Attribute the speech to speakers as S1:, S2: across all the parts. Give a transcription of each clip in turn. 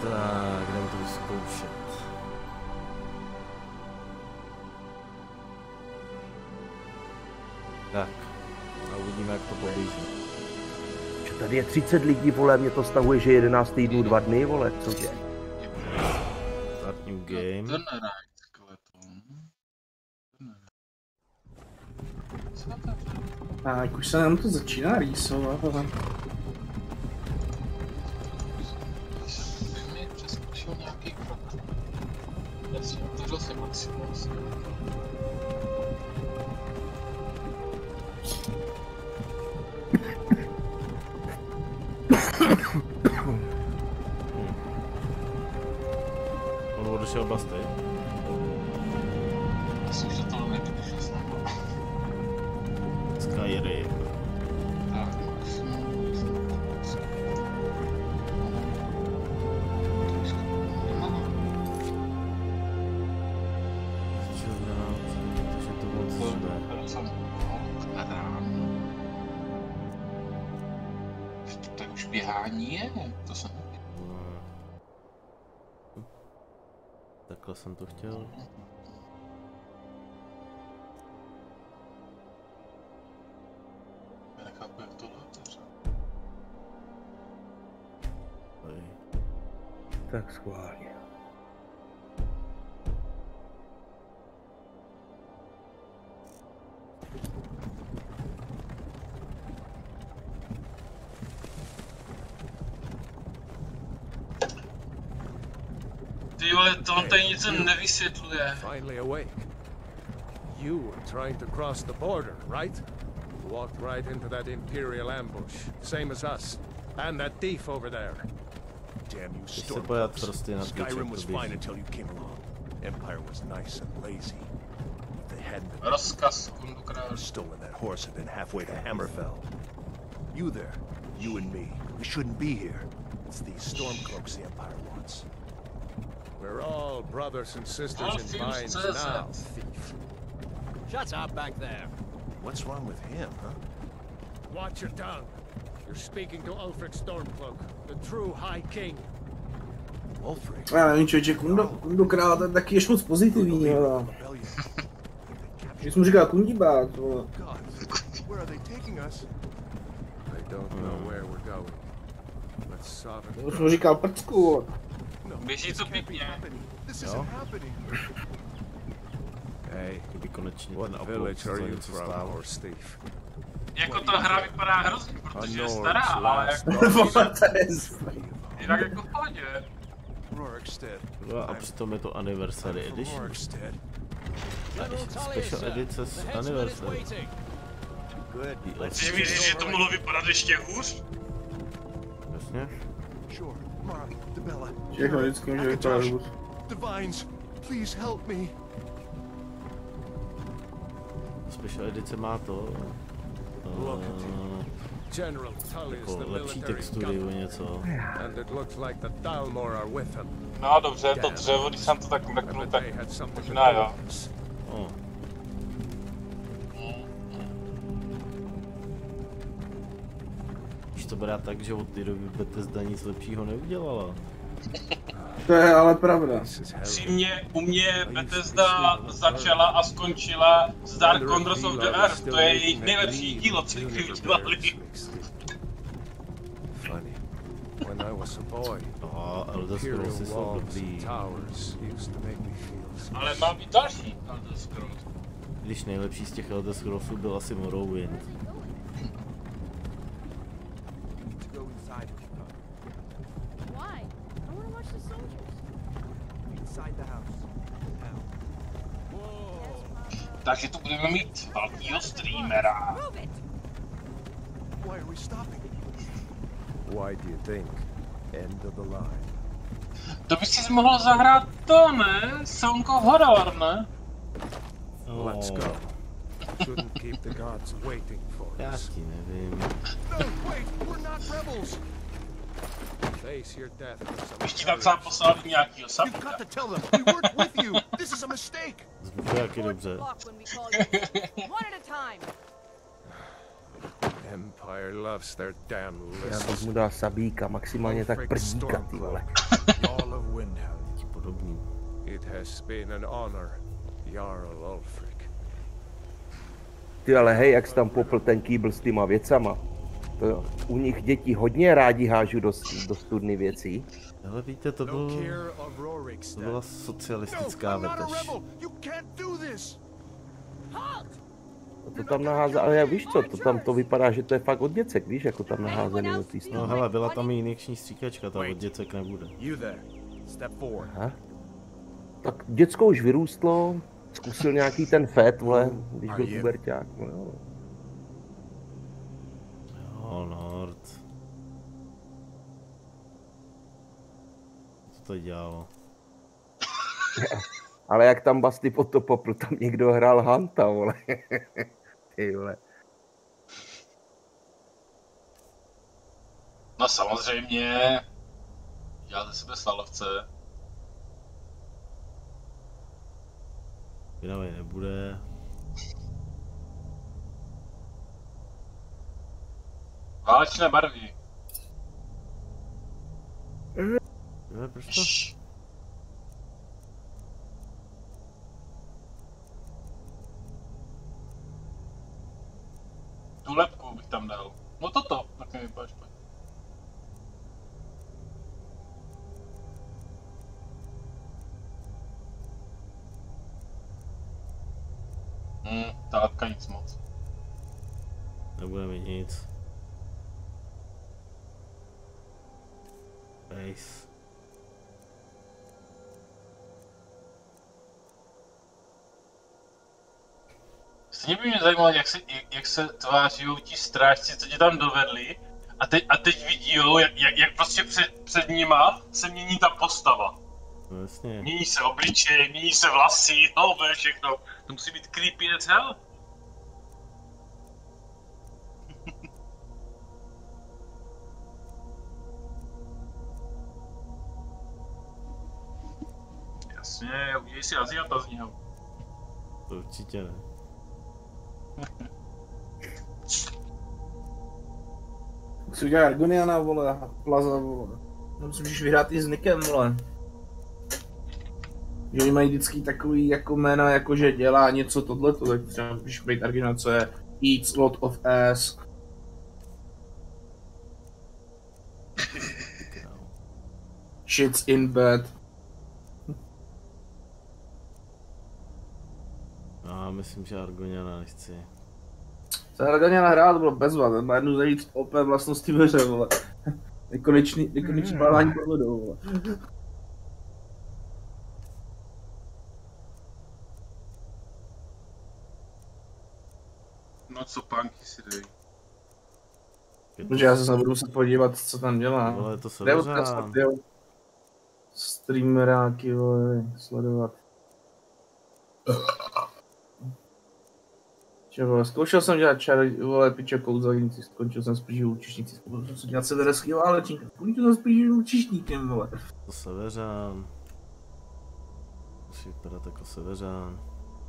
S1: Tak, jdeme to vyzkoušet. Tak, a uvidíme, jak to poběží.
S2: Tady je 30 lidí, vole, mě to stahuje, že 11 týdnů 2 dny, vole, cože?
S1: Start new game.
S3: To neráď, skeleton. Co to je?
S4: Tak, už se nám to začíná rýsovat, ale...
S3: Bych mi přeskoušel nějaký krok. Já si otevřel si Maximus.
S1: On odešel Basty.
S3: Myslím, že to nevydrží snadno.
S1: Skyrim.
S3: Tak, Maximus.
S1: Takže to moc zve.
S3: Tak už běhání je, to jsem nevěděl.
S1: Takhle jsem to chtěl.
S3: Já nechápu, jak tohle otevřel.
S2: Tak schválně.
S3: Ty vole, to on tady něco nevysvětluje.
S5: Finally awake. You were trying to cross the border, right? Walked right into that Imperial ambush, same as us. And that thief over there. Damn you, Stormcloaks. Skyrim was fine until you came along. Empire was nice and lazy. If they hadn't been...
S3: Rozkaz kundukrál.
S5: Stolen that horse and been halfway to Hammerfell. You there, you and me, we shouldn't be here. It's these Stormcloaks the Empire wants. We're all brothers and sisters in minds now, thief.
S6: Shut up back there.
S5: What's wrong with him, huh?
S6: Watch your tongue. You're speaking to Ulfric Stormcloak, the true High King.
S5: Ulfric?
S4: Já nevím, člověče, kundukrál, ten taky ještě moc pozitivní, ale... Když jsem mu říkal kundibák, vole.
S5: Where are they taking us? I don't know where we're going. Let's solve it.
S4: Už mu říkal prcku.
S3: Běží to pěkně.
S1: Jo?
S5: Hey,
S1: Kdyby konečně
S5: what
S1: ten
S5: village are you
S1: něco
S5: from,
S1: stál.
S5: or Steve?
S3: Jako ta hra vypadá hrozně, protože je stará, ale jako... Jinak jako v pohodě.
S1: A přitom je to Anniversary Edition. A special edice s Anniversary.
S3: Chceš mi říct, že to mohlo vypadat ještě hůř?
S1: Jasně.
S4: Všechno vždycky může vypadat hůř.
S5: Divines, please help me.
S1: Special edice má to. Jako lepší textury o něco.
S3: No dobře, to dřevo, když jsem to tak mrknul, tak možná jo.
S1: Když to bude tak, že od té doby Bethesda nic lepšího neudělala.
S4: To je ale pravda.
S3: U mě Bethesda začala a skončila s Dark Corners of the Earth. To je jejich nejlepší dílo, co kdy udělali.
S1: Elder Scrolls jsou dobrý.
S3: Ale má být další Elder Scrolls.
S1: Když nejlepší z těch Elder Scrollsů byl asi Morrowind. Takže tu budeme mít velkýho streamera.
S5: Why do you think? End of the line.
S3: To by si mohl zahrát to, ne? Song of Horror, ne?
S5: Let's go. Shouldn't keep the gods waiting for us.
S1: Já ti nevím.
S5: No, wait, we're not rebels. Face your death.
S3: Bych ti tam sám poslal nějakýho
S5: You've got to tell them we weren't with you. This is a mistake.
S1: Zvuky jaký dobře.
S5: Empire loves their damn
S2: Já
S5: lists.
S2: bych mu dal sabíka, maximálně tak prdíka, ty vole.
S5: Jarl of Windhelm.
S1: Podobný.
S5: It has been an honor, Jarl Ulfric.
S2: Ty ale hej, jak jsi tam popl ten kýbl s týma věcama. To u nich děti hodně rádi hážu do studny věcí.
S1: Ale víte, to byla socialistická vetež.
S2: To tam naházá, ale já víš co, to tam to vypadá, že to je fakt od děcek, víš, jako tam naházený do té
S1: No hele, byla tam i injekční stříkačka, ta od děcek nebude.
S2: Aha. Tak děcko už vyrůstlo, zkusil nějaký ten fet, vole, když byl puberťák, no jo.
S1: Jo, Nord. Co to dělalo?
S2: Ale jak tam Basti po to popl, tam někdo hrál Hanta, vole. Ty vole.
S3: No samozřejmě. Dělal ze sebe svalovce.
S1: Vydavej nebude.
S3: Válečné barvy.
S1: Proč to?
S3: Tu lepku bych tam dal. No toto, tak mi vypadá špatně. Ta lepka nic moc.
S1: Nebude mít nic. Face.
S3: Stejně by mě zajímalo, jak se tváří ti strážci, co tě tam dovedli. A teď vidí, jak prostě před nima se mění ta postava.
S1: No jasně.
S3: Mění se obličej, mění se vlasy, no to je všechno. To musí být creepy as hell. Jasně, udělej si Aziata z něho.
S1: To určitě ne.
S4: Si udělá Argoniana, vole, a Plaza, vole. No si můžeš vyhrát i s Nikem, vole. Že oni mají vždycky takový jako jména, jako že dělá něco tohleto, tak třeba můžeš být Argoniana, co je Eats lot of ass. Shit's in bed.
S1: No, myslím, že Argoniana nechci.
S4: Se Argoniana hrál, to bylo bezva, ten má jednu z nejvíc OP vlastností ve hře, vole. Nekonečný pálání pod vodou, vole.
S3: No co panky si dej.
S4: Protože já se budu muset podívat, co tam dělá.
S1: Vole, to Seveřán.
S4: Streameráky, vole, sledovat. Vole, zkoušel jsem dělat vole, piče kouzelníci, skončil jsem spíš účišníci, zkoušel jsem dělat severskýho válečníka, skončil jsem spíš účišníkem, vole.
S1: To Seveřán. Musí vypadat jako Seveřán.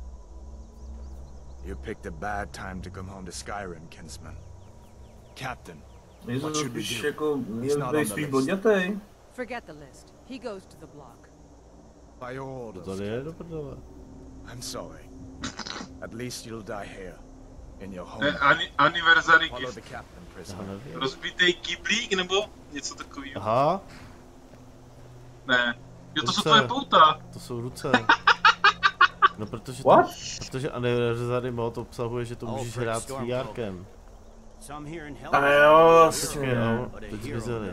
S7: You picked a bad time to come home to Skyrim, kinsman. Captain,
S4: what should we do? Jako, je spíš blondětej.
S8: Forget the list. He goes to the block.
S7: By all
S1: To tady je do prdele.
S7: I'm sorry. At least you'll die here, in your home.
S3: Anniversary
S7: Follow the
S3: gift.
S7: captain, prisoner.
S3: Rozbitej kyblík nebo něco takového.
S1: Aha,
S3: Ne. Jo, to jsou
S1: Ruce.
S3: tvoje pouta.
S1: to jsou ruce. No protože
S4: What?
S1: protože Anniversary mod obsahuje, že to můžeš hrát s VRkem.
S4: A jo, vlastně.
S1: Počkej, no, teď zmizeli.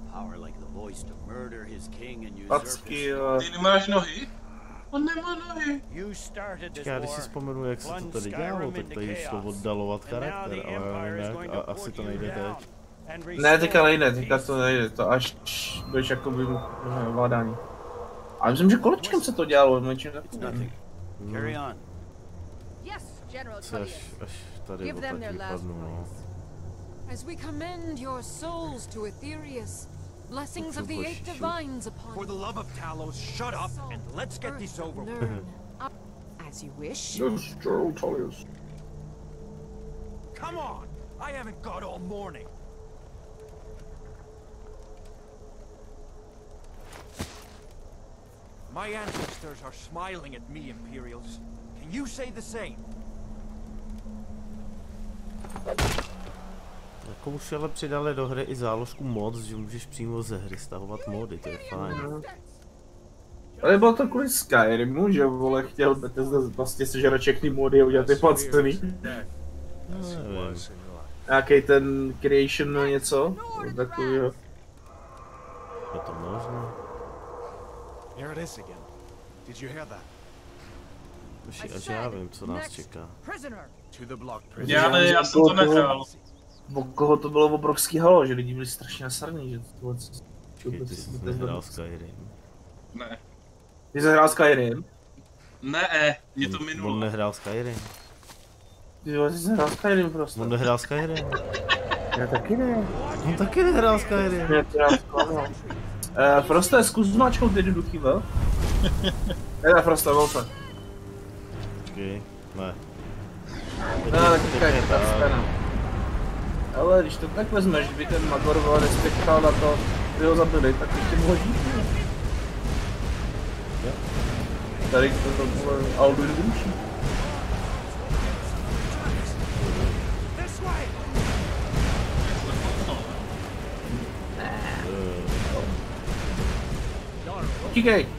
S4: Packy, jo.
S3: Ty nemáš nohy? On nemá nohy.
S1: Já když si vzpomenu, jak se to tady dělalo, tak tady šlo oddalovat charakter, ale já nevím jak, a asi to nejde teď.
S4: Ne, teďka nejde, teďka to nejde, to až budeš jakoby ovládání. Ale myslím, že kolečkem se to dělalo, něčím takovým.
S8: Yes, General
S1: Co až
S8: Tullius.
S1: tady
S8: Give them
S1: opět
S8: their last
S1: vypadnu, no.
S8: prize. As we commend your souls to Aetherius, blessings of the eight divines upon
S6: For the love of Talos, shut up and let's get this over with.
S8: Learn up as you wish.
S4: Yes, General Tullius.
S6: Come on! I haven't got all morning.
S9: My ancestors are smiling at me, Imperials. Can you say the same?
S1: Jako už ale přidali do hry i záložku mods, že můžeš přímo ze hry stahovat mody, to je fajn.
S4: Ale bylo to kvůli Skyrimu, že vole chtěl Bethesda vlastně sežrat všechny mody a udělat ty placený. Nějaký ten creation něco, takovýho.
S1: Je to možné?
S7: Here it is again. Did you hear that?
S1: Až já vím, co nás čeká.
S7: To the block
S3: Já jsem to nechal.
S4: O koho to bylo obrovský halo, že lidi byli strašně nasarní, že to
S1: Ty jsi nehrál Skyrim.
S3: Ne.
S4: Ty jsi hrál Skyrim?
S3: Ne, mě to minulo.
S1: On nehrál Skyrim.
S4: Ty jsi hrál Skyrim prostě.
S1: On nehrál Skyrim.
S4: Já taky ne.
S1: On taky nehrál Skyrim.
S4: Já to zklamal. Froste, zkus zmáčknout jednoduchý, vel? Ne, Froste, volce.
S1: Počkej, ne.
S4: No, tak počkej, ta scéna. Ale když to tak vezmeš, kdyby ten Magor respektoval na to, by ho zabili, tak ještě mohl žít. Tady to bylo Alduin vyruší. Utíkej!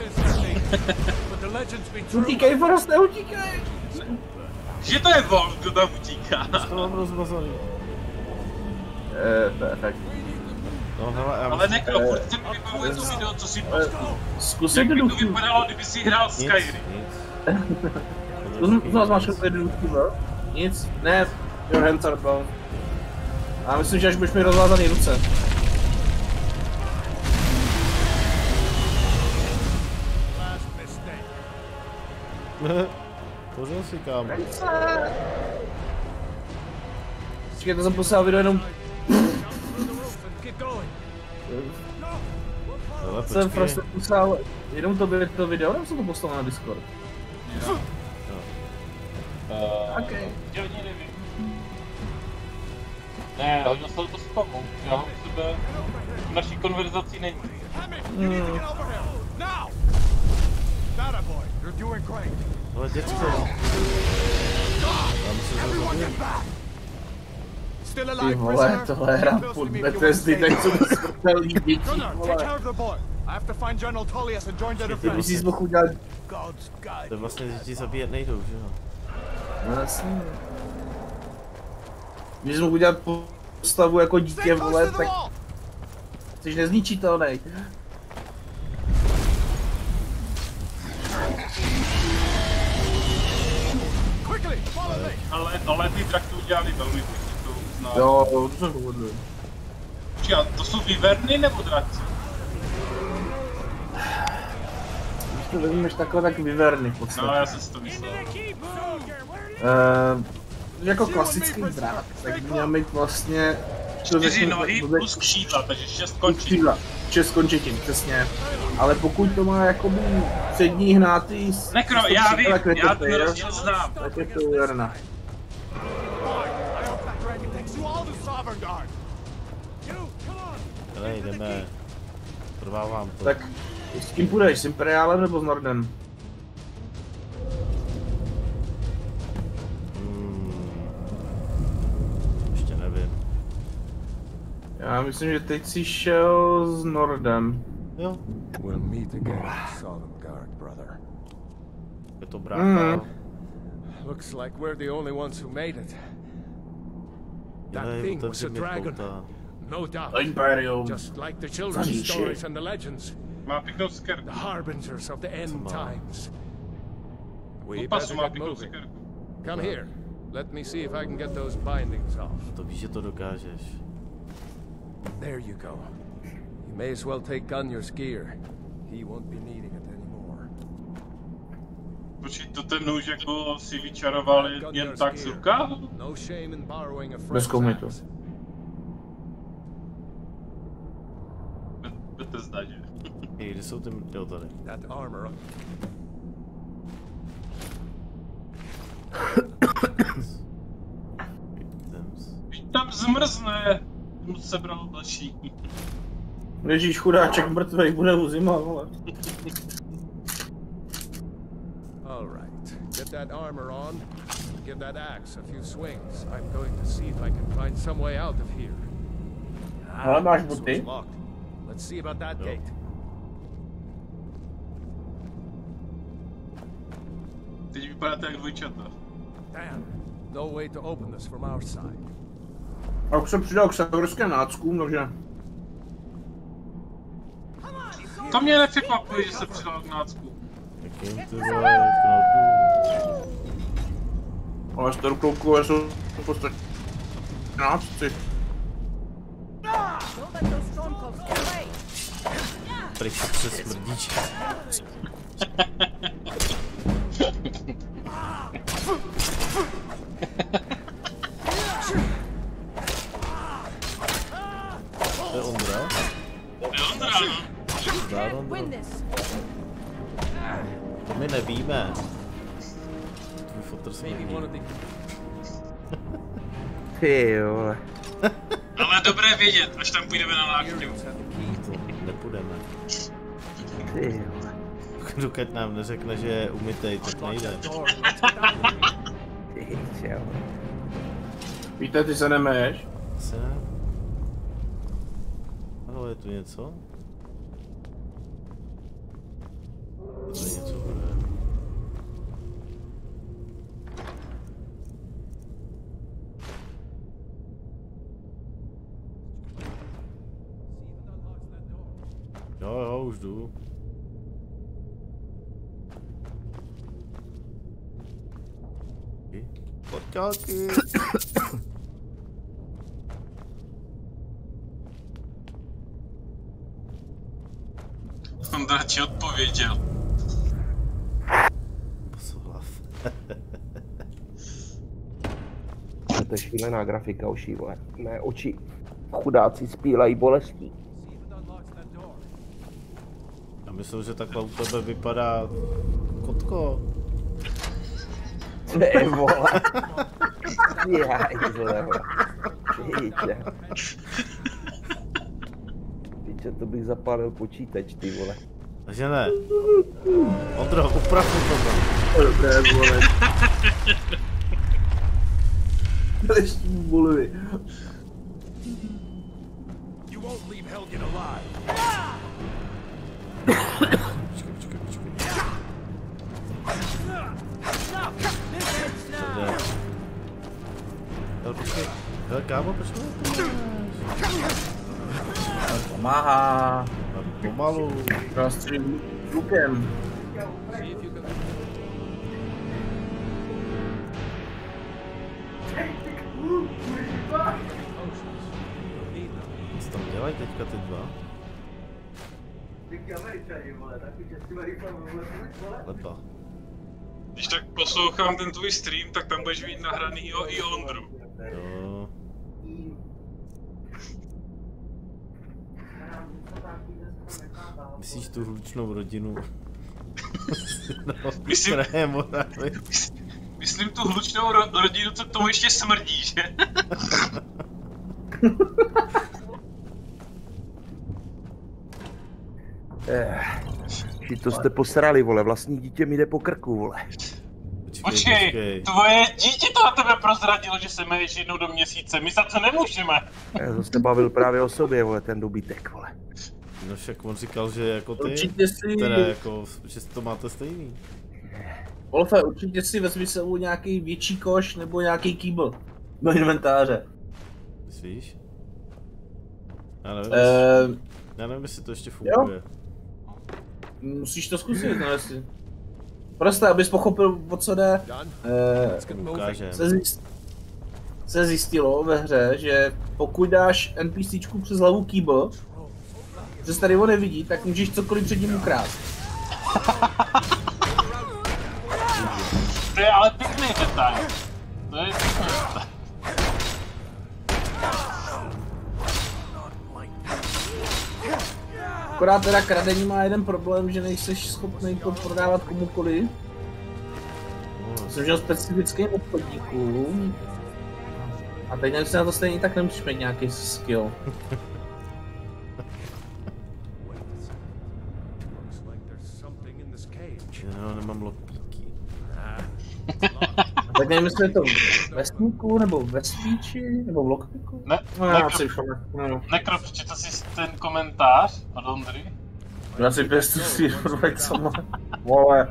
S4: Utíkej, Froste, utíkej!
S3: Že to je on, kdo tam utíká.
S1: To mám rozmazaný.
S4: To je fakt.
S1: No hele,
S3: ale Nekro, furt si vybavuje to video, co si poslal.
S4: Zkus
S3: Jak by to
S4: jednoduchý.
S3: vypadalo, kdyby si hrál Skyrim.
S4: Zkus nás máš jednoduchý, vel? Nic? Ne, your hands are bound. Já myslím, že až budeš mi rozvázaný ruce.
S1: Pořád si kámo.
S4: Počkej, to jsem poslal video jenom...
S1: Ale
S4: jsem prostě poslal jenom to video, nebo jsem to poslal na Discord?
S3: Okay. Já ani nevím. Ne, hodil jsem to spamu. Já ho u sebe v naší konverzaci není.
S1: Ale děcko. Tam se zazabil.
S4: Ty vole, tohle hra pod Bethesdy, tak jsou to smrtelný děti, vole. Ty bys si mohl udělat...
S1: To je vlastně, že ti zabíjet nejdou, že jo?
S4: No jasně. Když jsi mohl udělat postavu jako dítě, vole, tak... Jsi nezničitelnej.
S3: Ale ty trakty udělali velmi pěkně, to uznám.
S4: Jo, to jsem pohodlný.
S3: Počkej, to jsou vyverny nebo draci?
S4: Když to vezmeš takhle, tak vyverny v podstatě.
S3: No, já jsem si to myslel.
S4: Jako klasický drak, tak měl mít vlastně...
S3: 4 nohy plus křídla, takže 6 končetin.
S4: 6 končetin, přesně. Ale pokud to má jakoby přední hnátý...
S3: Nekro, já vím, já ten rozdíl znám.
S4: Tak je to uvěrna.
S1: Ale jdeme. Trvávám to.
S4: Tak s kým půjdeš, s Imperiálem nebo s Nordem?
S1: Ještě nevím.
S4: Já myslím, že teď jsi šel s Nordem.
S1: Jo.
S5: We'll meet again, Sovngarde, brother.
S1: Je to brácha.
S5: Looks like we're the only ones who made it. That thing was a dragon. No doubt.
S4: Imperium.
S5: Just like the children's stories and the legends.
S3: Má pěknou skerku.
S5: The harbingers of the end times. We better get moving. Come here. Let me see if I can get those bindings off.
S1: To víš, že to dokážeš.
S5: There you go. You may as well take Gunjar's gear. He won't be needing it anymore.
S3: Počkej, to ten nůž jako si vyčarovali jen tak z rukávu?
S5: No shame in borrowing a
S4: Bez komitu.
S3: Bethesda, že?
S1: Hej, kde jsou ty jo tady?
S5: That armor.
S3: Když tam zmrzne, mu sebral další.
S4: Ježíš, chudáček mrtvej, bude mu zima, vole.
S5: All right. Get that armor on. And give that axe a few swings. I'm going to see if I can find some way out of here.
S4: Ale máš
S5: This
S4: boty?
S5: one's locked. Let's see about that gate.
S3: Teď vypadáte jak dvojčata.
S5: Damn. No way to open this from our side.
S4: A už se přidal k severským náckům, takže...
S3: To mě nepřekvapuje, že se přidal k nácku.
S1: Jakým ty vole, knoudu.
S4: Ale starokloukové jsou v podstatě nácci.
S1: Pryč se smrdíč. To je Ondra? Zdár Ondra. To my nevíme. Tvůj fotr se neví.
S2: Ty vole.
S3: Ale dobré vědět, až tam půjdeme na návštěvu.
S1: To nepůjdeme.
S2: Ty vole.
S1: Dokud nám neřekne, že je umytej, tak nejde.
S2: Ty čau.
S4: Víte, ty se nemeješ?
S1: Se ne? Ahoj, je tu něco? To je něco bude. Jo, už jdu. Poťáky.
S3: Ondra ti odpověděl.
S1: Posoulav.
S2: To je šílená grafika uší, vole. Mé oči chudáci spílají bolestí.
S1: Já myslím, že takhle u tebe vypadá kotko.
S2: Ty vole. Jajzle, vole. Píče, to bych zapálil počítač, ty vole.
S1: Takže ne. Ondro, uprav to tam.
S4: Dobré, vole. Ještě bulvy.
S5: You won't leave Helgen alive.
S1: Ale počkej, hele kámo, proč to
S4: Pomáhá.
S1: pomalu.
S4: Prostředím rukem.
S1: Co tam dělají teďka ty dva? Lepa.
S3: Když tak poslouchám ten tvůj stream, tak tam budeš mít nahranýho i Ondru.
S1: Jo. Myslíš tu hlučnou rodinu?
S3: Myslím tu hlučnou rodinu, co k tomu ještě smrdí, že?
S2: To jste posrali, vole, vlastní dítě mi jde po krku, vole.
S3: Počkej, tvoje dítě to na tebe prozradilo, že se jmenuješ jednou do měsíce, my za to nemůžeme.
S2: Já jsem se bavil právě o sobě, vole, ten dobytek, vole.
S1: No však on říkal, že jako ty,
S4: určitě si...
S1: teda jako, že to máte stejný.
S4: Wolfe, určitě si vezmi sebou nějaký větší koš nebo nějaký kýbl do inventáře.
S1: Myslíš? Já nevím, jestli to ještě funguje.
S4: Jo? Musíš to zkusit, no jestli. Prostě, abys pochopil, o co jde. Se zjistilo ve hře, že pokud dáš NPCčku přes hlavu kýbl, že se tady ho nevidí, tak můžeš cokoliv před ním ukrást.
S3: To je ale pěkný detail. To je pěkný detail.
S4: Akorát teda kradení má jeden problém, že nejseš schopný to prodávat komukoliv. Jsem žil specifickým obchodníkům. A teď nevím, na to stejně tak nemusíš mít nějaký skill.
S1: No, nemám lockpíky.
S4: Tak nevím, jestli je to ve Sneaku, nebo ve Speechi, nebo v Lockpicku?
S3: Ne, Nekro, přečetl jsi ten komentář od Ondry?
S4: Já si pěstu si informace sama. Vole.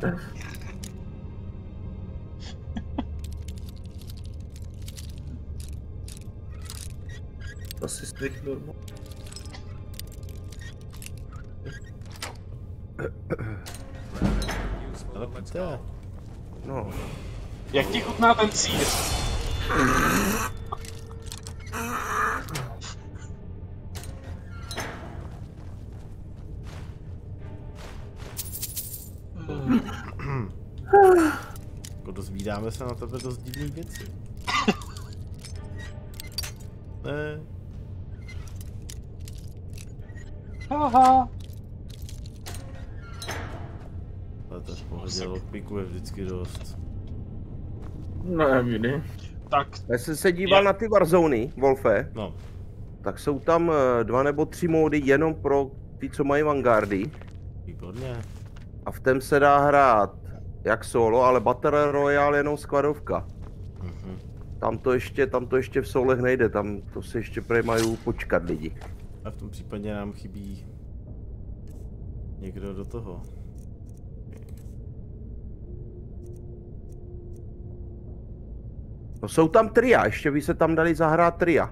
S4: To si striknu.
S1: Ale pojďte.
S2: No.
S3: Jak ti chutná ten sýr?
S1: Dozvídáme se na tebe dost divný věci. Ne.
S3: Haha.
S1: Ale to v pohodě, lockpicku je vždycky dost.
S4: Ne, vidy.
S3: Tak.
S2: Já jsem se díval na ty Warzony, Wolfe.
S1: No.
S2: Tak jsou tam 2 nebo 3 módy jenom pro ty, co mají Vanguardy.
S1: Výborně.
S2: A v tom se dá hrát jak solo, ale Battle Royale jenom skladovka. Tam to ještě v solech nejde, tam to se ještě mají počkat lidi.
S1: A v tom případě nám chybí někdo do toho.
S2: No jsou tam tria, ještě by se tam dali zahrát tria.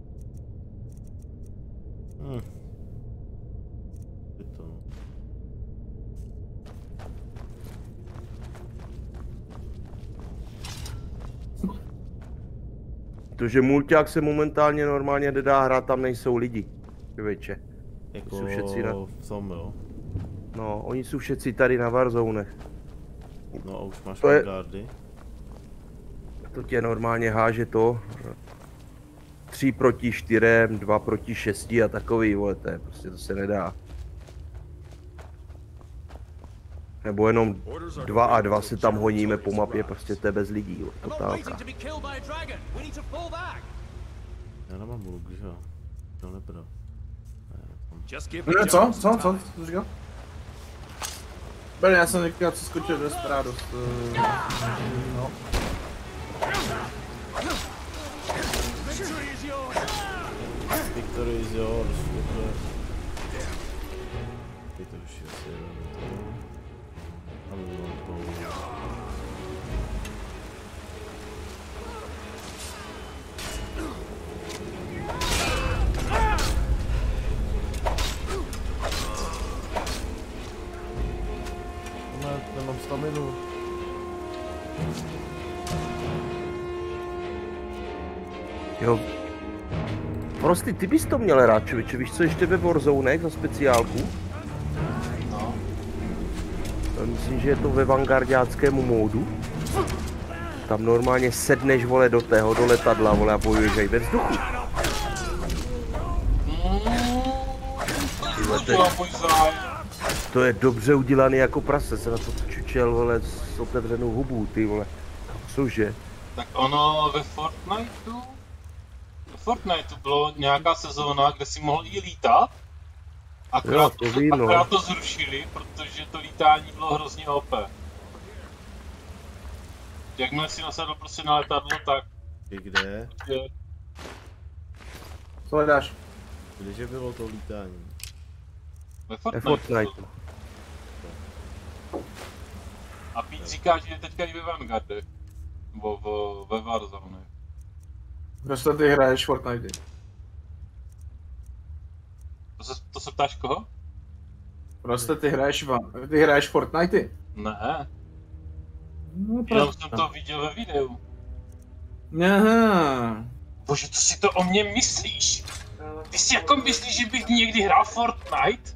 S2: Protože mulťák se momentálně normálně nedá hrát, tam nejsou lidi. Větše.
S1: Jako
S2: jsou všetci na...
S1: v tom, jo?
S2: No, oni jsou všetci tady na Warzonech.
S1: No a už máš Vanguardy.
S2: To tě normálně háže to. 3 proti 4, 2 proti 6 a takový, vole, to je, prostě to se nedá. Nebo jenom 2 a 2 se tam honíme po mapě, prostě to je bez lidí, totálka.
S1: Já nemám luk, že jo? To nebudu.
S4: Ne, co? Co říkal? Já jsem říkal, co skočil do Desperados. No.
S1: Victory is yours. Teď to už je asi jeden to. A mluvám to. Nemám staminu.
S2: Jo. Prostě ty bys to měl rád, člověče, víš co, ještě ve Warzonech za speciálku?
S3: No.
S2: Myslím, že je to ve vanguardiáckému módu. Tam normálně sedneš, vole, do letadla, vole, a bojuješ aj ve vzduchu. To je dobře udělaný jako prase, se na to čučel, vole, s otevřenou hubou, ty vole. Cože?
S3: Tak ono ve Fortniteu bylo nějaká sezóna, kde si mohl i lítat. Akorát to zrušili, protože to lítání bylo hrozně OP. Jakmile si nasadl prostě na letadlo, tak...
S1: Kde?
S4: Co hledáš?
S1: Kdeže bylo to lítání?
S3: Ve Fortniteu. A Pete říká, že je teďka i ve Vanguardech. Nebo ve Warzone.
S4: Prostě ty hraješ Fortnite.
S3: To se ptáš koho?
S4: Prostě ty hraješ Fortnite?
S3: Ne.
S4: No,
S3: jenom jsem to viděl ve videu.
S4: Aha.
S3: Bože, co si to o mě myslíš? Ty si jako myslíš, že bych někdy hrál Fortnite?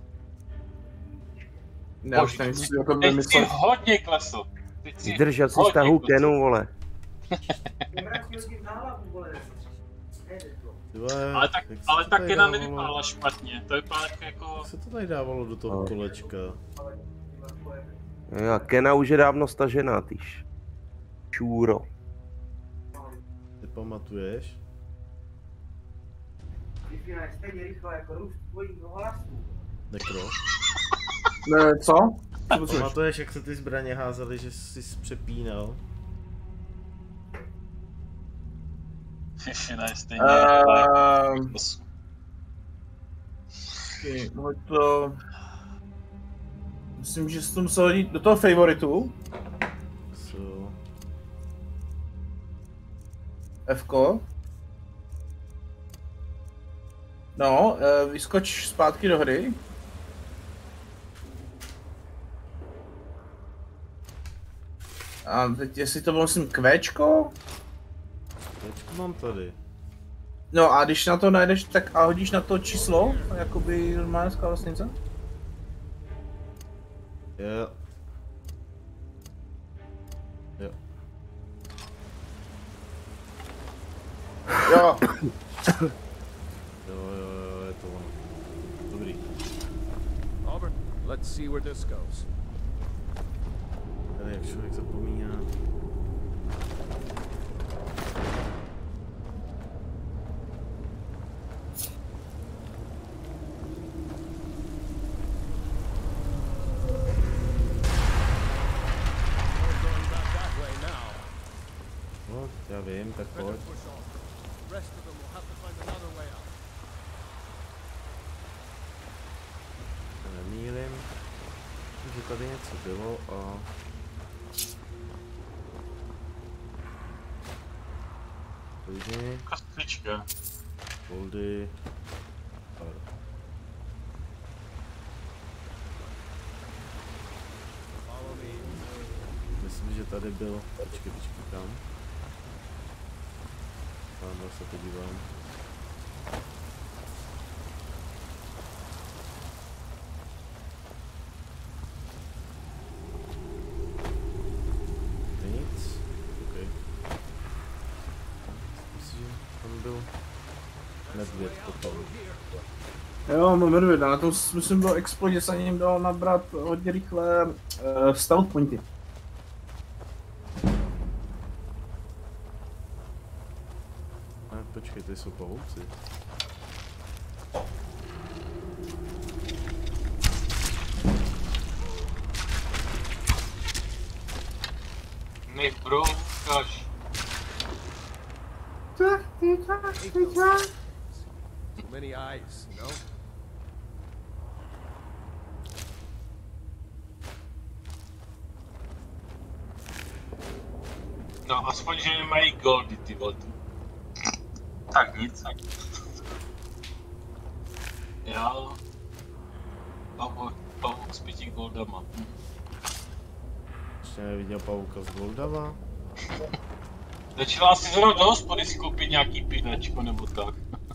S4: Já už nevím, si o tom
S3: teď jsi hodně klesl.
S2: Vydržel si stahu Kenu, vole.
S3: Ale ta Kena nevypadala špatně, to vypadá jako...
S1: Jak se to tady dávalo do toho kolečka?
S2: Jo, Kena už je dávno stažená, tyž. Čůro.
S1: Ty pamatuješ? Nekro?
S4: Ne, co?
S1: Pamatuješ, jak se ty zbraně házely, že jsi přepínal?
S3: Fišina je stejně.
S4: Hoď to... Myslím, že jsi to musel hodit do toho favoritu. Fko. No, vyskoč zpátky do hry. A teď jestli to bylo myslím Kvéčko?
S1: Kvéčko mám tady.
S4: No a když na to najdeš, tak a hodíš na to číslo, jakoby normálně skálostnice?
S1: Jo. Jo.
S4: Jo.
S1: Jo, je to ono. Dobrý.
S5: Auburn, let's see where this goes.
S1: Tady jak člověk zapomíná. No, já vím, tak pojď. Nemýlim, že tady něco bylo a... Klidně.
S3: Kostřička.
S1: Goldy. Myslím, že tady byl. Počkej, kam? Tamhle se podívám. Nic? OK. Myslím, že tam byl medvěd potom.
S4: Jo, mám medvěda, na tom myslím bylo expo, že se na něm dalo nabrat hodně rychle stealth pointy.
S1: Počkej, tady jsou pavouci.
S3: Nebroukaš.
S5: Too many eyes, no?
S3: No, aspoň, že nemají goldy, ty vole. Tak nic. Já... Pavouk s 5 goldama.
S1: Ještě neviděl pavouka s goldama?
S3: Začala si zrovna do hospody si koupit nějaký pínečko nebo tak.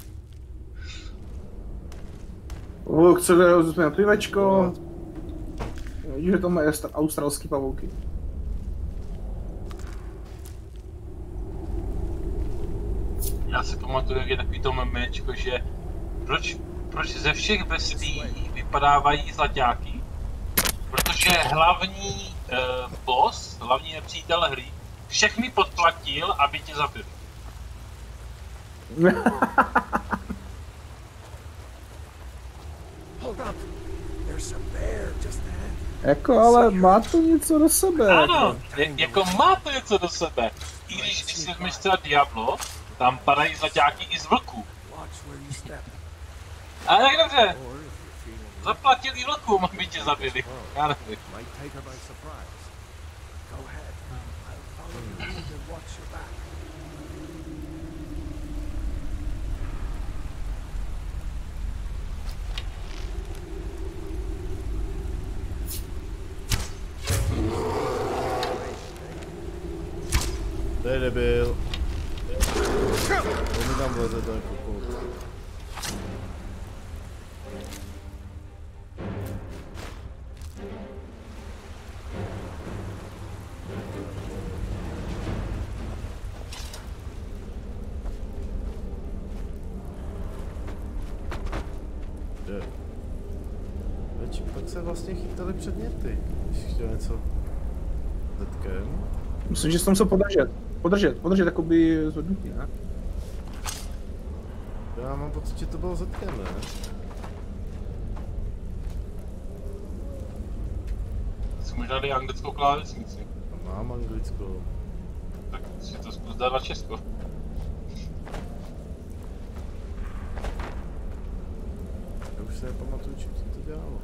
S4: Chce na pivečko. Vidíš, že to mají australský pavouky.
S3: Já si pamatuju, jak je takový to memečko, že proč ze všech veslí vypadávají zlaťáky? Protože hlavní boss, hlavní nepřítel hry, všechny podplatil, aby tě zabili.
S5: Hold up. There's a bear just ahead.
S4: Jako, ale má to něco do sebe.
S3: Ano, jako má to něco do sebe. I když si vezmeš třeba Diablo, tam padají zlaťáky i z vlků. Ale tak dobře. Zaplatil i vlkům, aby tě zabili. Já nevím.
S1: Tady nebyl. On mi tam vleze, to je kokot. Tak se vlastně chytali předměty, když chtěl něco zetkem.
S4: Myslím, že se tam musel podržet, jakoby zvednutí, ne?
S1: Já mám pocit, že to bylo zetkem, ne?
S3: Jsi možná dej anglickou klávesnici.
S1: Mám anglickou.
S3: Tak si to zkus dát na Česko.
S1: si nepamatuju, čím se to dělalo.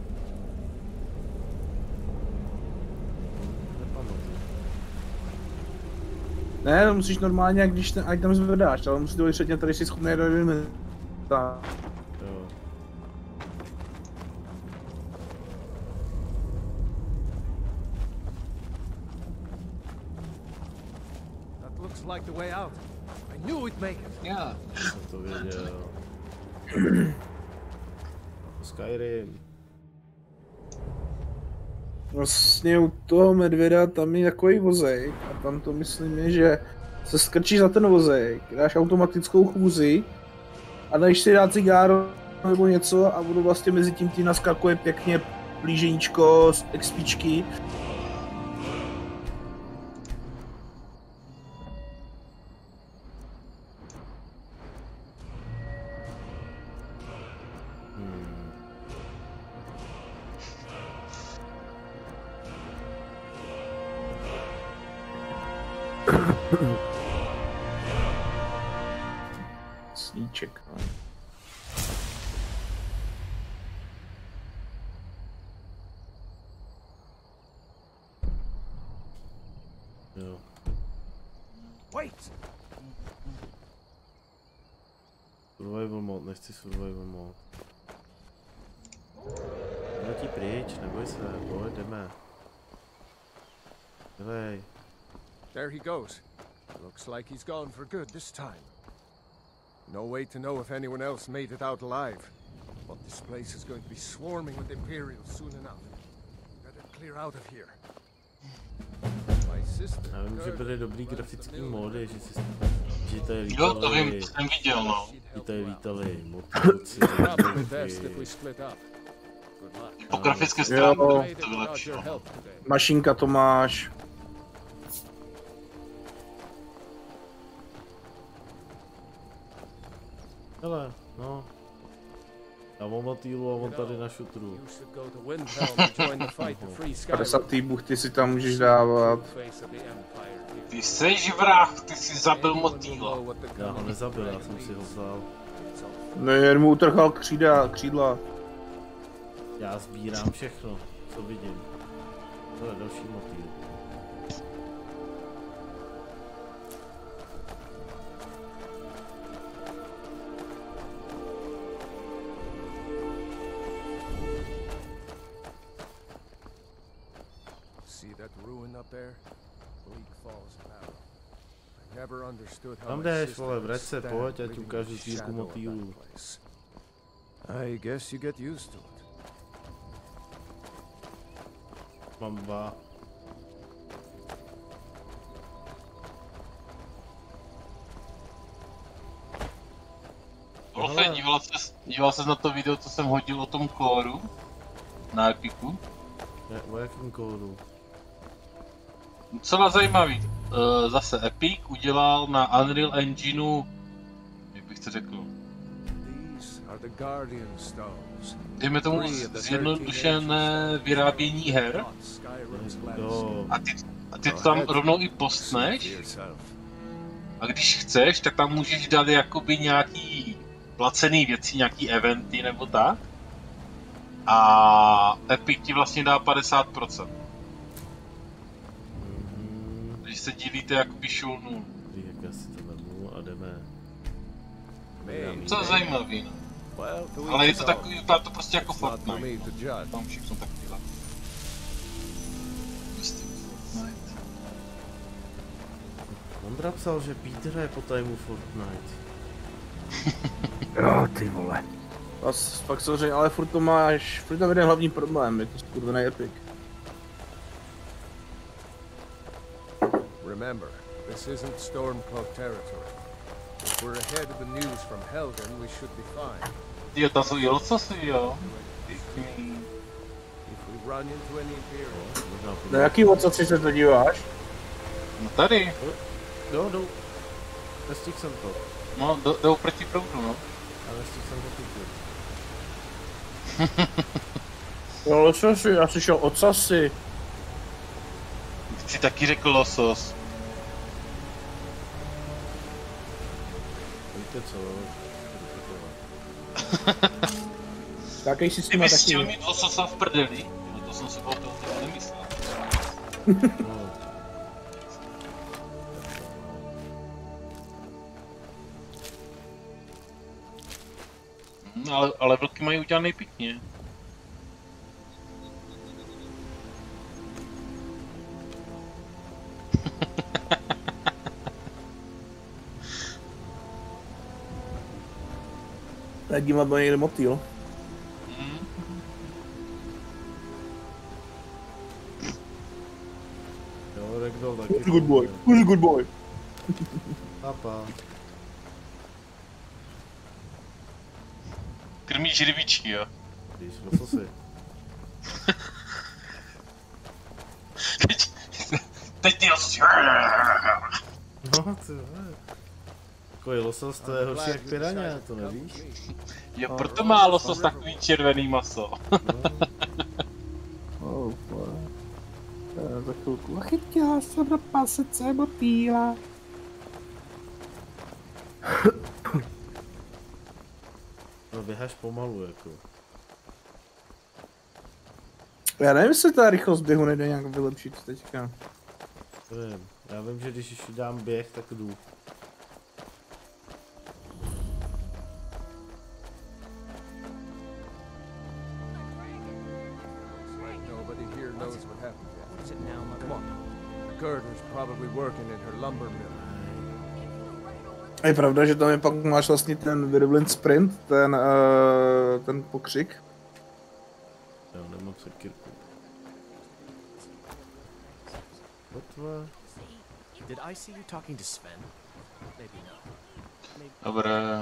S1: Nepamatuju.
S4: Ne, musíš normálně, když ten item zvedáš, ale musíš to vyšetně, tady si schopný do 1 minuty.
S1: Jo.
S5: That looks like the way out. I knew we'd make it.
S3: Já.
S1: Jsem to věděl. Skyrim.
S4: Vlastně u toho medvěda tam je takový vozejk a tam to myslím je, že se skrčíš za ten vozejk, dáš automatickou chůzi a dáš si dát cigáro nebo něco a budu vlastně mezi tím ti naskakuje pěkně blíženíčko z XPčky. Sníček.
S1: Jo.
S5: Wait!
S1: Survival mode, nechci survival mode. Letí pryč, neboj se, pojď, jdeme. Dej.
S5: There he goes. Looks like he's gone for good this time. No way to know if anyone else made it out alive. But this place is going to be swarming with Imperials soon enough. Better clear out of here. My sister.
S1: Já vím, že byly dobrý grafický módy, že tady lítali.
S3: Jo, to vím, jsem viděl, no.
S1: Že tady lítali motorci,
S3: po grafické stránce to vylepšilo.
S4: Mašinka to máš.
S1: Hele, no. Já mám motýlu a on tady na šutru.
S4: 50 buchty si tam můžeš dávat.
S3: Ty seš vrah, ty jsi zabil motýla.
S1: Já ho nezabil, já jsem si ho vzal.
S4: No jen mu utrhal křídla.
S1: Já sbírám všechno, co vidím. To je další motýl. Tam jdeš, vole, vrať se, pojď, ať ukážu sbírku motýlů.
S5: I guess you get used to it.
S1: Mám 2.
S3: Wolfe, díval ses na to video, co jsem hodil o tom kóru? Na Epiku?
S1: O jakém kóru?
S3: Docela zajímavý. Zase Epic udělal na Unreal Engineu, jak bych to řekl, dejme tomu zjednodušené vyrábění her. A ty to tam rovnou i postneš. A když chceš, tak tam můžeš dát jakoby nějaký placený věci, nějaký eventy nebo tak. A Epic ti vlastně dá 50%. Když se dílíte jakoby šulnu.
S1: Jak já si to vezmu a jdeme.
S3: Co je zajímavý, no. Ale je to takový, vypadá to prostě jako Fortnite. Tam všechno tak dělá.
S1: Ondra psal, že Peter je po timeu Fortnite.
S2: Jo, ty vole.
S4: Fakt samozřejmě, ale furt to máš, furt tam jeden hlavní problém, je to skurvený Epic.
S5: Remember, this isn't Stormcloak territory. If we're ahead of the news from Helgen, we should be fine.
S3: Jo, tam jsou i locosy, jo.
S5: If we run into any Imperials...
S4: Na jaký ocasy se to díváš?
S3: No tady.
S1: Jo, jdou. Nestihl jsem to.
S3: No, jdou proti proudu, no.
S1: A nestihl jsem to chytit.
S4: Jo, lososy, já si šel ocasy.
S3: Chci taky řekl losos.
S1: Víte co?
S4: Takej si s
S3: Ty
S4: tím
S3: bys
S4: taky.
S3: chtěl mít lososa v prdeli? No to jsem si o tom nemyslel. Ale vlky mají udělaný pěkně.
S4: Radím, aby někde motýl.
S1: Jo, Ragdoll taky.
S4: Who's a good boy? Who's a good boy?
S1: Papa.
S3: Krmíš rybičky, jo?
S1: Víš, lososy.
S3: Teď ty lososy.
S1: No, ty vole. Takový losos, to je horší jak piraně, to nevíš?
S3: Jo, proto má losos takový červený maso.
S4: Oh, za chvilku. Chytila jsem na pasece motýla.
S1: No běháš pomalu, jako.
S4: Já nevím, jestli ta rychlost běhu nejde nějak vylepšit teďka.
S1: Nevím. Já vím, že když dám běh, tak jdu.
S5: Nobody here knows what happened yet. What is it now, Mother? Come on. Girder's probably working in her lumber mill.
S4: Je pravda, že tam je pak máš vlastně ten Virulent Sprint, ten pokřik.
S1: Jo, nemám sekirku. Kotva.
S10: Did I see you talking to Sven? Maybe not.
S3: Dobré.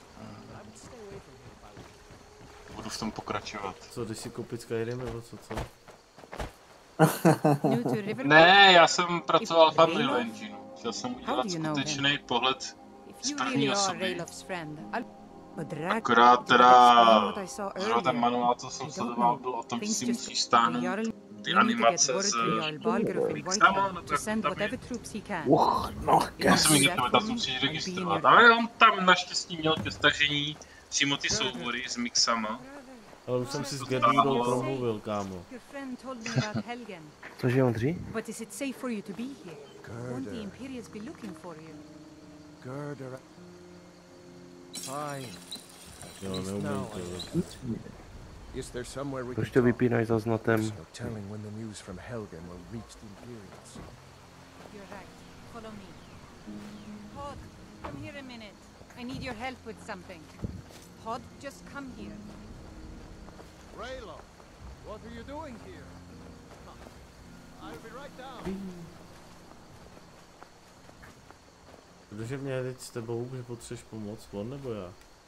S3: Budu v tom pokračovat.
S1: Co, když si koupit Skyrim nebo co?
S3: Ne, já jsem pracoval v Unreal Engineu. Chtěl jsem udělat skutečný pohled z první osoby. Akorát teda zrovna ten manuál, co jsem sledoval, byl o tom, že si musíš stáhnout ty animace z Mixama, nebo jak tam je. To jsem nikdy nevěděl, to musíš registrovat. Ale on tam naštěstí měl ke stažení přímo ty soubory s Mixama.
S1: Ale už jsem si s Gerdírou promluvil, kámo.
S2: Cože, Ondři?
S5: Girder. Fine.
S1: Jo, neumím to.
S5: Is there somewhere we
S2: Proč
S5: can
S2: to
S5: talk?
S2: vypínají za znatem?
S5: There's no telling when the news from Helgen will reach the Imperials.
S11: You're right. Follow me. Hod, come here a minute. I need your help with something. Hod, just come here.
S6: Raylo, what are you doing here? I'll be right down.
S1: Protože mě teď s tebou, že potřebuješ pomoc, on nebo já?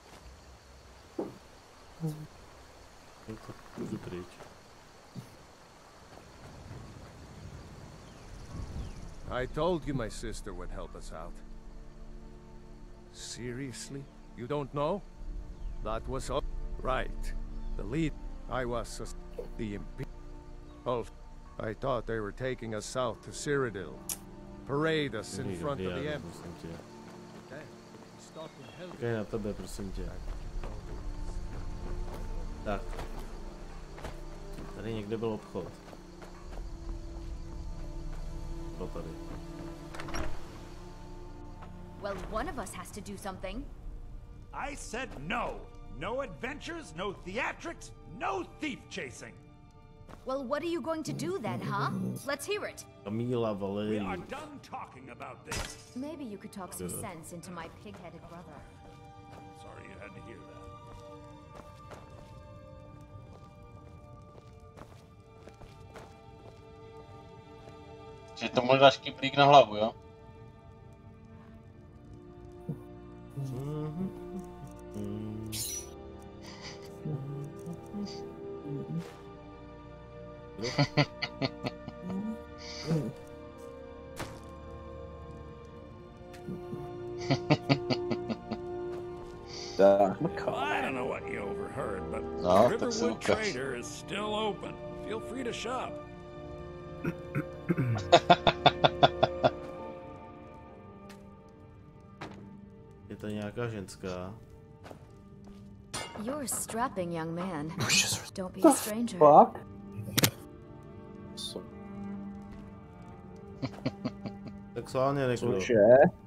S1: No tak jdu pryč.
S5: I told you my sister would help us out. Seriously? You don't know? That was all right. The lead. I was the Imperial. I thought they were taking us south to Cyrodiil. Parade us in front of the Emperor.
S1: Čekaj na tebe, prosím tě. Tak. Tady někde byl obchod. Byl tady.
S12: Well, one of us has to do something.
S13: I said no. No adventures, no theatrics, no thief chasing.
S12: Well, what are you going to do then, huh? Let's hear it.
S1: Camila Valerii.
S13: We are done talking about this.
S12: Maybe you could talk some sense into my pig-headed brother.
S13: Sorry you had to hear that.
S3: Že to možná škyplík na hlavu, jo?
S13: I don't know what you overheard, but
S3: No,
S13: Riverwood Trader is still open. Feel free to shop.
S1: Je to nějaká ženská.
S12: You're a strapping young man. Don't be a stranger.
S4: Fuck?
S1: Sexuálně nekro.
S4: Cože?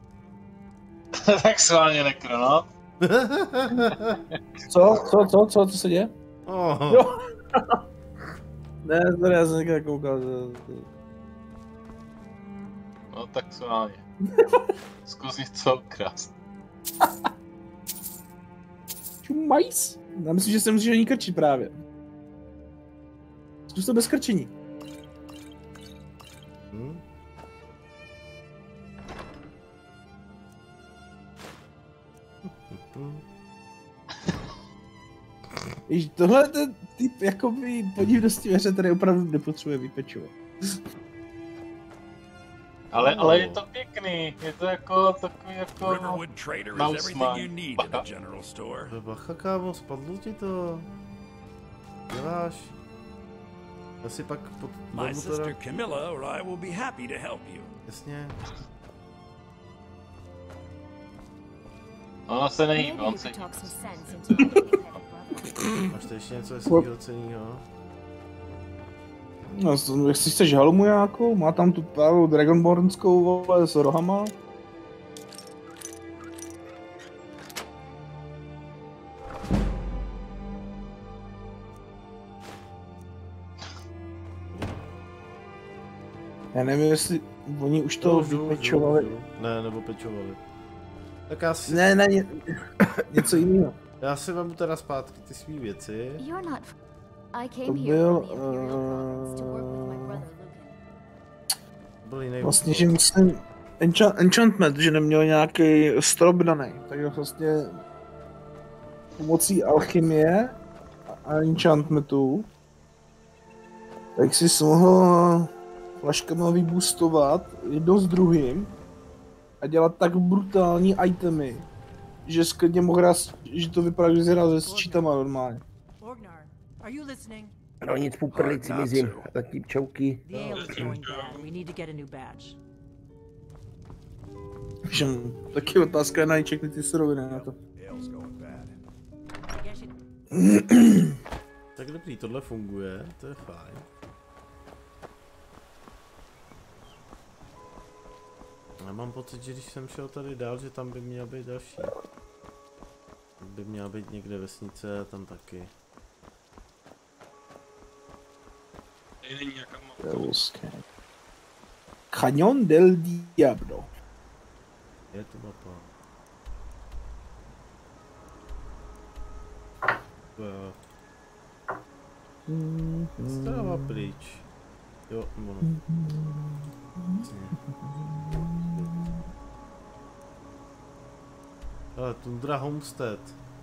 S3: Sexuálně nekro, no.
S4: Co se děje?
S1: Oh.
S4: Jo. Ne, to já jsem někde koukal.
S3: No tak sexuálně. Zkus něco krást.
S4: Čumajs? Já myslím, že se musíš ani krčit právě. Zkus to bez krčení. Víš, tohle je ten typ jakoby podivnosti ve hře, který opravdu nepotřebuje vypečovat.
S3: Ale je to pěkný, je to jako takový jako...
S13: Riverwood Trader is everything you need in a general store.
S1: Bacha, kámo, spadlo ti to. Děláš. Já si pak pod...
S13: My sister Camilla or I will be happy to help you.
S1: Jasně.
S3: Ono se nejí, on se...
S1: Máš to ještě něco hezkýho cenýho?
S4: No, jestli chceš helmu nějakou, má tam tu právou Dragonbornskou, vole, s rohama. Já nevím, jestli oni už to vypečovali.
S1: Ne, nebo pečovali. Tak já si...
S4: Ne, něco jiného.
S1: Já si vemu teda zpátky ty svý věci.
S4: To byl... Vlastně, že myslím... Enchantment, že neměl nějaký strop daný, takže vlastně pomocí alchymie a enchantmentu tak si mohl flaškama vyboostovat jedno s druhým a dělat tak brutální itemy, že sklidně mohl raz, že to vypadá, že zhrál se čítama normálně.
S14: Are you listening?
S2: No nic, puprlici mizím, taký pčouky.
S14: The ale is going bad. We need to get a new batch.
S4: Všem, taky otázka je najít všechny ty suroviny na to.
S1: Tak dobrý, tohle funguje, to je fajn. Já mám pocit, že když jsem šel tady dál, že tam by měla být další. By měla být někde vesnice, tam taky.
S3: Není nějaká mapa.
S4: Cañón del Diablo.
S1: Je to mapa. Stává pryč. Jo, ono. Ale Tundra Homestead.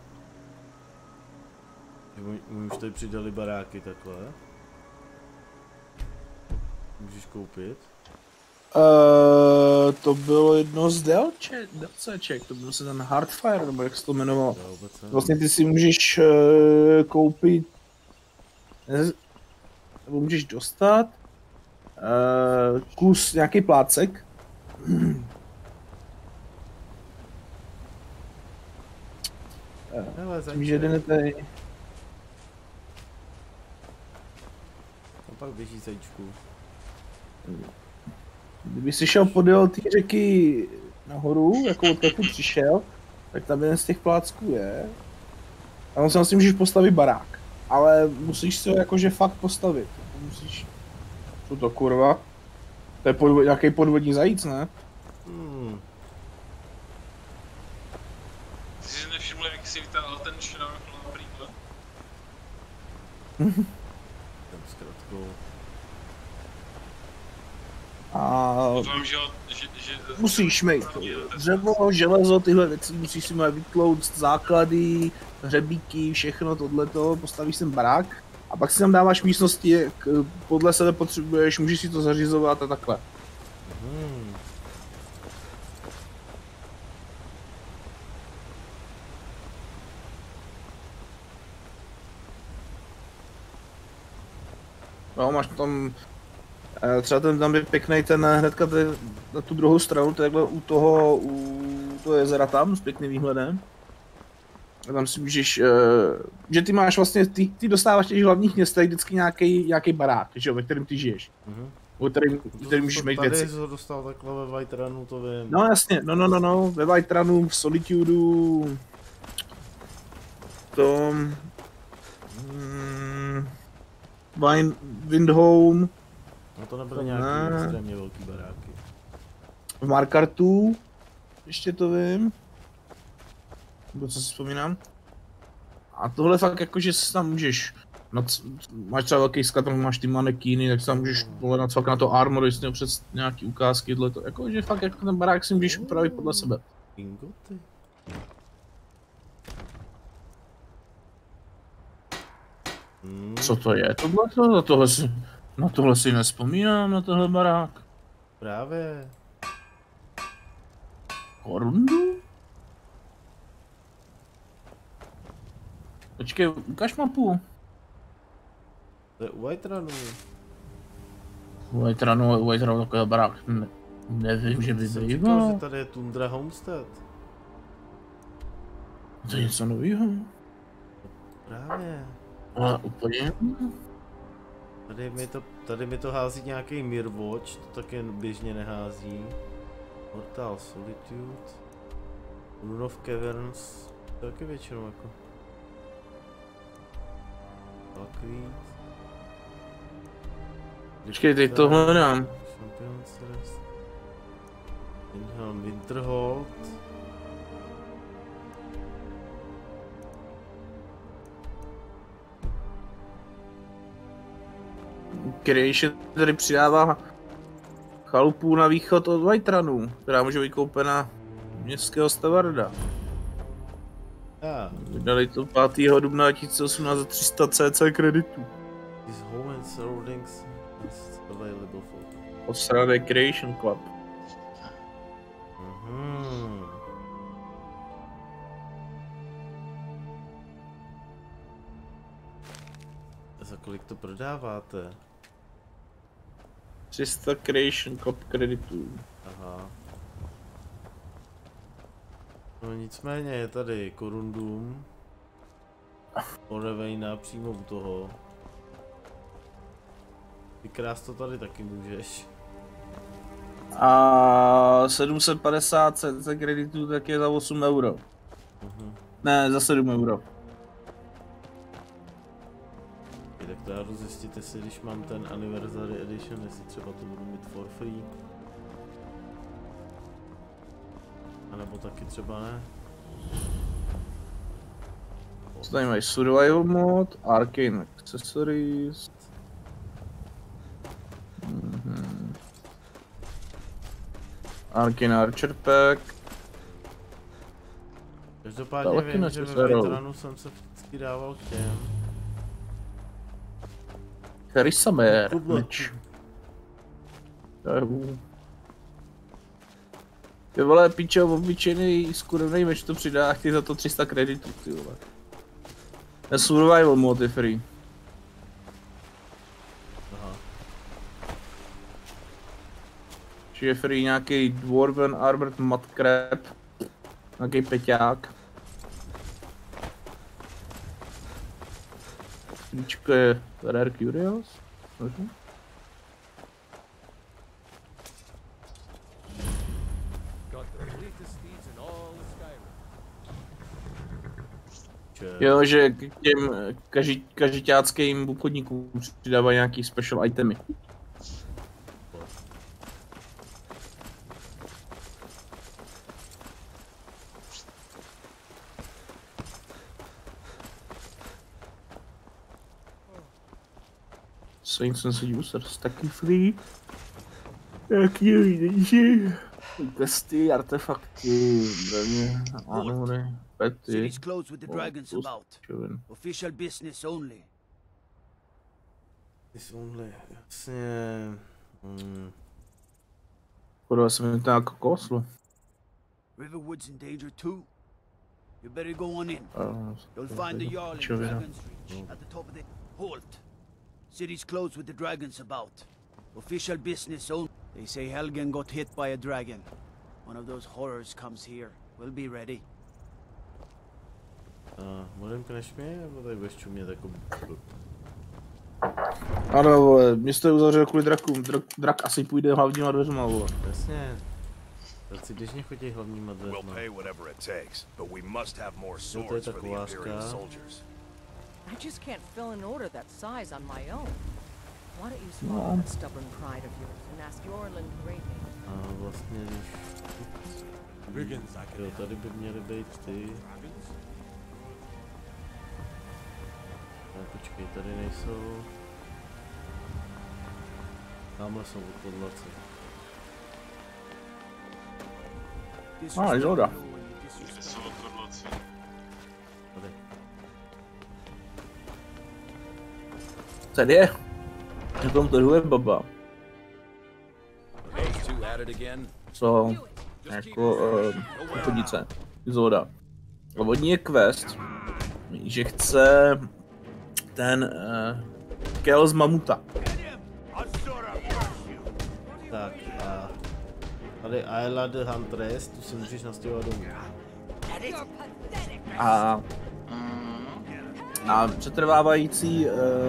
S1: Oni už tady přidali baráky takhle. Můžeš koupit?
S4: To bylo jedno z DLCček, to byl se ten Hardfire, nebo jak se to jmenovalo. Vlastně ty si můžeš koupit, nebo můžeš dostat kus, nějaký plácek. Myslím, že jeden je tady.
S1: A pak běží zajíčku.
S4: Kdyby si šel podél té řeky nahoru, jako odkud přišel, tak tam jeden z těch plácků je. A on si vlastně můžeš postavit barák. Ale musíš si ho jakože fakt postavit. Musíš... Co to kurva? To je nějaký podvodní zajíc, ne?
S3: Ty jsi nevšiml, jak si vytáhl ten šrám na brýle?
S1: Ten s krátkou.
S4: A...
S3: Doufám, že
S4: musíš mít dřevo, železo, tyhle věci, musíš si mít vytlouct základy, hřebíky, všechno tohleto, postavíš sem barák a pak si tam dáváš místnosti, jak podle sebe potřebuješ, můžeš si to zařizovat a takhle. No, máš tam třeba ten tam je pěkný ten hnedka na tu druhou stranu, takhle u toho jezera tam s pěkným výhledem. Tam si můžeš, že ty máš vlastně, ty dostáváš těch hlavních městech vždycky nějaký barák, že jo, ve kterém ty žiješ. O kterým můžeš mít věci.
S1: Tady jsi ho dostal takhle ve White Runu, to vím.
S4: No jasně, no, ve White Runu, v Solitudu, tom, Windhome.
S1: No to nebyly nějaký extrémně velký baráky.
S4: V Markartu, ještě to vím. Nebo co si vzpomínám. A tohle fakt jako, že si tam můžeš, máš třeba velký sklad, tam máš ty manekíny, tak si tam můžeš pohledat fakt na to armor, jestli přes nějaký ukázky, tohleto. Jako, že fakt jako ten barák si můžeš upravit podle sebe.
S1: Ingoty?
S4: Co to je? Na tohle si nevzpomínám, na tohle barák.
S1: Právě.
S4: Korundu? Počkej, ukaž mapu.
S1: To je u White Runu.
S4: White Runu takový barák. Nevím, že by
S1: Jsem
S4: býval.
S1: říkal, že tady je Tundra Homestead.
S4: To je něco novýho.
S1: Právě.
S4: A úplně.
S1: Tady mi to hází nějaký Mirwatch, to taky běžně nehází. Mortal Solitude. Rune of Caverns, taky většinou jako. Buckwheat.
S4: Počkej, teď to hledám.
S1: Champion's Rest. Windhelm Winterhold.
S4: Creation tady přidává chalupu na východ od White Runu, která může být koupena městského stavarda. Vydali to 5. dubna 2018 za 300 CC kreditů.
S1: His home and surroundings is available for.
S4: Osrané Creation Club.
S1: Za kolik to prodáváte?
S4: 300 Creation Club kreditů.
S1: Aha. No nicméně je tady Korundum. Orevejna přímo u toho. Vykrást to tady taky můžeš.
S4: A 750 CC kreditů tak je za 8 euro. Ne, za 7 euro.
S1: Tak to já jdu zjistit, jestli když mám ten Anniversary Edition, jestli třeba to budu mít for free. A nebo taky třeba ne.
S4: Co tady mají? Survival mod, Arcane Accessories. Arcane Archer Pack.
S1: Každopádně vím, že ve White Runu jsem se vždycky dával k těm.
S4: Chrysamer, meč. Ty vole, pičo, obyčejný skurvený meč to přidá a chtěj za to 300 kreditů, ty vole. Ten survival mod je free.
S1: Aha.
S4: Čiže je free nějaký Dwarven Armored Mudcrab. Nějaký peťák. Tričko je Rare Curios? Možná? Jo, že k těm každiťáckým obchodníkům přidávají nějaký special itemy. Saints and Users taky free. Jaký nejde. Testy, artefakty, zbraně, armory, pety.
S15: City's closed with the dragons about. Official business only.
S1: Business only, jasně.
S4: Podle se mi to jako koslo.
S15: Riverwood's in danger too. You better go on in. You'll find the Jarl in Dragon's Reach at the top of the halt. City's closed with the dragons about. Official business only. They say Helgen got hit by a dragon. One of those horrors comes here. We'll be ready.
S1: Modem Crashmě, nebo tady budeš čumět jako...
S4: Ano, vole, město je uzavřelo kvůli drakům. Drak asi půjde hlavníma dveřma, vole.
S1: Jasně. Draci běžně chodí hlavníma dveřma. To je ta kovářka.
S14: I just can't fill an order that size on my own. Why don't you swallow that stubborn pride of yours and ask Yorlin Gravy?
S1: A vlastně když... Jo, tady by měly být ty. Počkej, tady nejsou. Tamhle jsou podlaci.
S4: Joda.
S3: Kde jsou podlaci?
S1: Tady.
S4: Tady je. Na tom trhu je baba. Co? Jako obchodnice. Zoda. A od ní je quest, že chce ten kel z mamuta.
S1: Tak a tady Ayla the Huntress, tu si můžeš nastěhovat domů.
S4: A přetrvávající,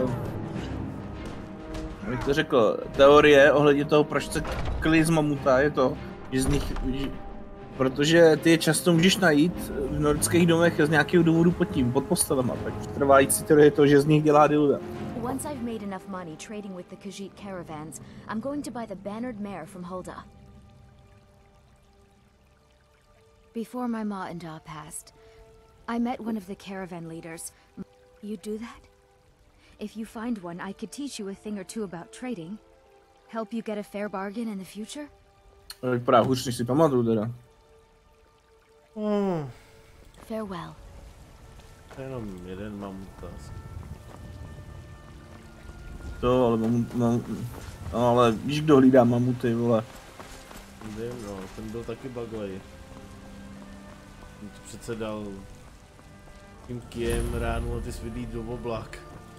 S4: jak to řekl, teorie ohledně toho, proč chce kli z mamuta, je to, že z nich, protože ty je často můžeš najít v nordických domech z nějakého důvodu pod postelama, tak přetrvávající teorie je to, že z nich dělá dilda.
S12: Once I've made enough money trading with the Khajiit caravans, I'm going to buy the bannered mare from Hulda. Before my ma and Da passed, I met one of the caravan leaders. You do that? If you find one, I could teach you a thing or two about trading. Help you get a fair bargain in the future?
S4: Vypadá hůř, než si pamatuju teda.
S12: Farewell.
S1: Jenom jeden mám otázku.
S4: To, ale ale víš, kdo hlídá mamuty, vole.
S1: Vím, no, ten byl taky baglej. Ten to přece dal tím kijem ránu a ty svidlí do oblak.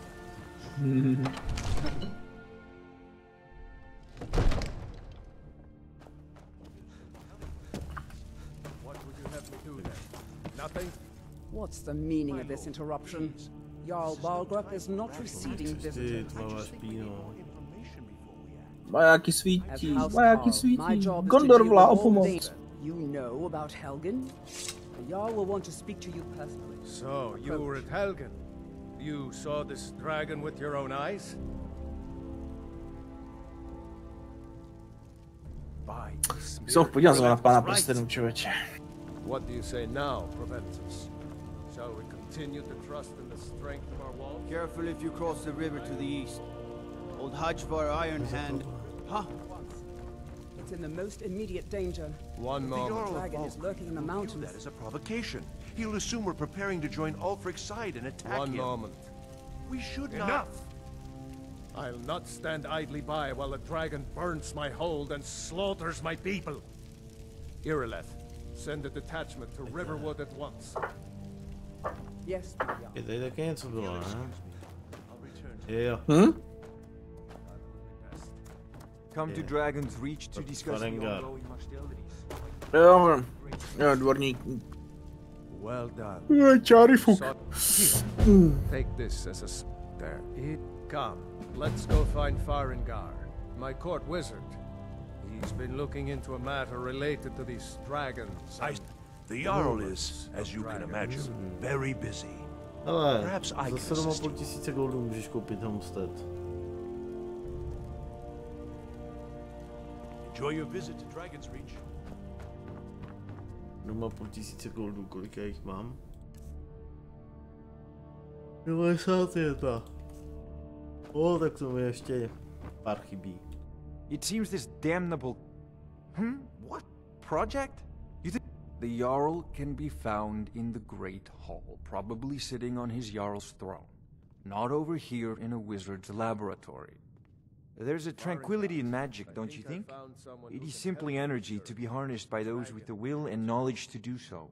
S5: Nothing?
S16: What's the meaning of this interruption? Jarl Balgruuf is not receiving visitors.
S4: Majáky svítí, Gondor volá o pomoc.
S16: You know about Helgen? The Jarl will want to speak to you personally.
S5: So, you were at Helgen? You saw this dragon with your own eyes?
S4: Jsem podíval se na pána prstenů, člověče.
S5: What do you say now, Proventus? Shall we continue to trust in the strength of our walls?
S15: Careful if you cross the river to the east. Old Hajvar Iron Hand. Huh?
S16: It's in the most immediate danger.
S5: One moment.
S16: The dragon is lurking in the mountains.
S17: That is a provocation. He'll assume we're preparing to join Ulfric's side and attack him.
S5: One moment.
S17: We should not.
S5: Enough! I'll not stand idly by while the dragon burns my hold and slaughters my people. Irileth, send a detachment to Riverwood at once.
S16: Yes,
S1: je tady taky něco bylo, ne? Jo.
S9: Come to Dragon's Reach to discuss the ongoing hostilities.
S4: Jo, dvorník.
S5: Well done.
S4: Čáry fuk.
S5: Take this as a there. Come, let's go find Farengar, my court wizard. He's been looking into a matter related to these dragons.
S17: The Jarl is, as you can imagine, very busy.
S1: Ale
S17: Perhaps I
S1: za 7,5 tisíce goldů můžeš koupit Homestead.
S17: Enjoy your visit to Dragon's Reach.
S1: 2,5 tisíce goldů, kolik já jich mám? 91. Tak to mi ještě pár chybí.
S9: It seems this damnable... What? Project? You think... The Jarl can be found in the Great Hall, probably sitting on his Jarl's throne. Not over here in a wizard's laboratory. There's a tranquility in magic, don't you think? It is simply energy to be harnessed by those with the will and knowledge to do so.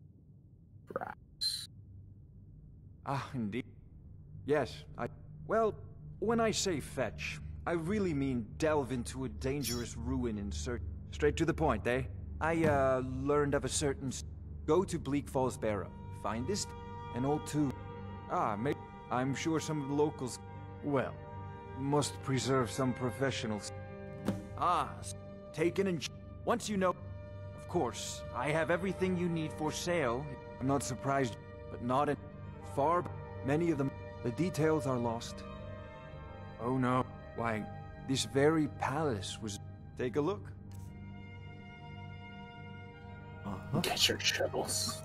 S9: Ah, indeed. Yes, Well, when I say fetch, I really mean delve into a dangerous ruin in search... Straight to the point, eh? I, learned of a certain... Go to Bleak Falls Barrow, find this, an old tomb. Ah, maybe. I'm sure some of the locals, well, must preserve some professionals. Ah, taken and once you know. Of course, I have everything you need for sale. I'm not surprised, but not in far. Many of them, the details are lost. Oh no, why, this very palace was. Take a look.
S4: Get your shovels.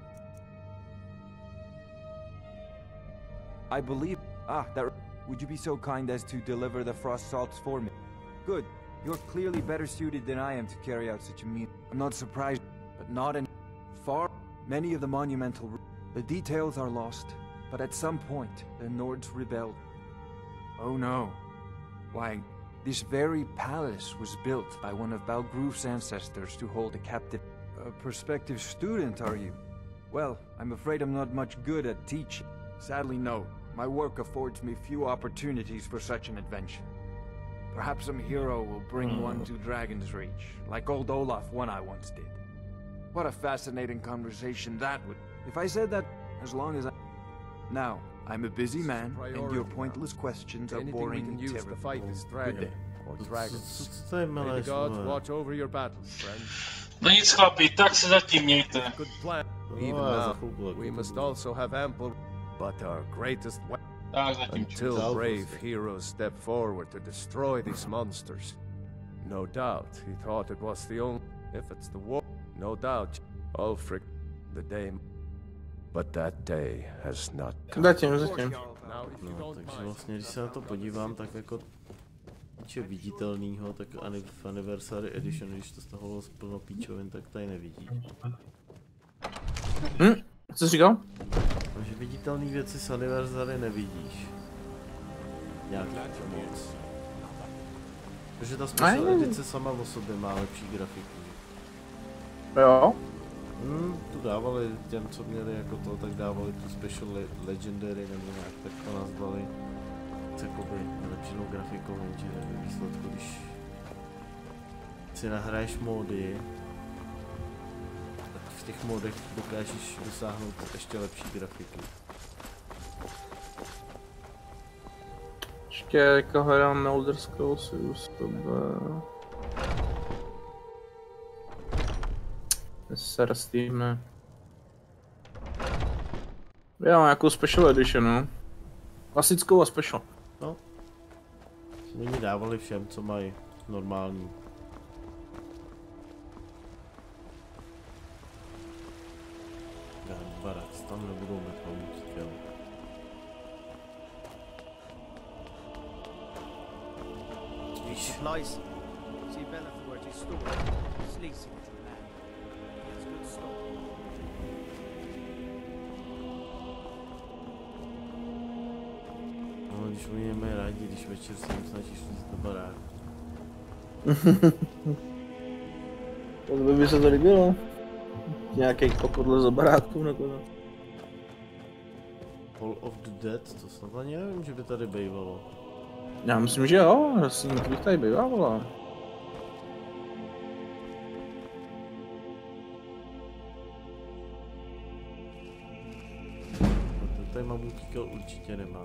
S9: I believe. Ah, that. Would you be so kind as to deliver the frost salts for me? Good. You're clearly better suited than I am to carry out such a mean. I'm not surprised, but not in far. Many of the monumental. The details are lost, but at some point the Nords rebelled. Oh no. Why, this very palace was built by one of Balgruf's ancestors to hold a captive. A prospective student, are you? Well, I'm afraid I'm not much good at teaching. Sadly, no. My work affords me few opportunities for such an adventure. Perhaps some hero will bring one to Dragon's Reach, like old Olaf one I once did. What a fascinating conversation that would... If I said that, as long as I... Now, I'm a busy man, and your pointless questions are boring and terrible.
S5: To fight this dragon, or dragons. May the gods watch over your battles, friends.
S3: No nic chlapi, tak se zatím mějte.
S5: Good plan. Even now, we must also have ample... But our greatest weapon, until brave heroes step forward to destroy these monsters. No doubt, he thought it was the only... If it's the war, no doubt, Ulfric, the day... But that day has not come.
S4: Zatím.
S1: No, takže vlastně, když se na to podívám, tak jako... Týče viditelnýho, tak v Anniversary Edition, když to stahlo z plno píčovin, tak tady nevidí.
S4: Co jsi říkal?
S1: Takže viditelné věci z Anniversary nevidíš. Nějak moc. Protože ta special edice sama o sobě má lepší grafiku.
S4: Jo?
S1: Tu dávali těm, co měli jako to, tak dávali tu special legendary nebo nějak tak to nazvali. Jakoby vylepšenou grafikou, jenže ve výsledku, když si nahraješ módy, tak v těch módech dokážeš dosáhnout ještě lepší grafiky.
S4: Ještě jako hrám Elder Scrolls se rastíme. Já nějakou special edition, no. Klasickou a special.
S1: No. Oni dávali všem, co mají normální. Barac, tam nebudou mít pomůct, jo.
S15: Supplies. See Bellathor where to store. Sleazy with your land. It's good stock.
S1: No, když oni nemají rádi, když večer se jim snažíš jít do baráku.
S4: To by se to líbilo. Nějaký kokodle za baráku nakonec.
S1: Hall of the Dead, to snad ani nevím, že by tady bývalo.
S4: Já myslím, že jo, asi bych tady bývala.
S1: Tady mamutí kill určitě nemá.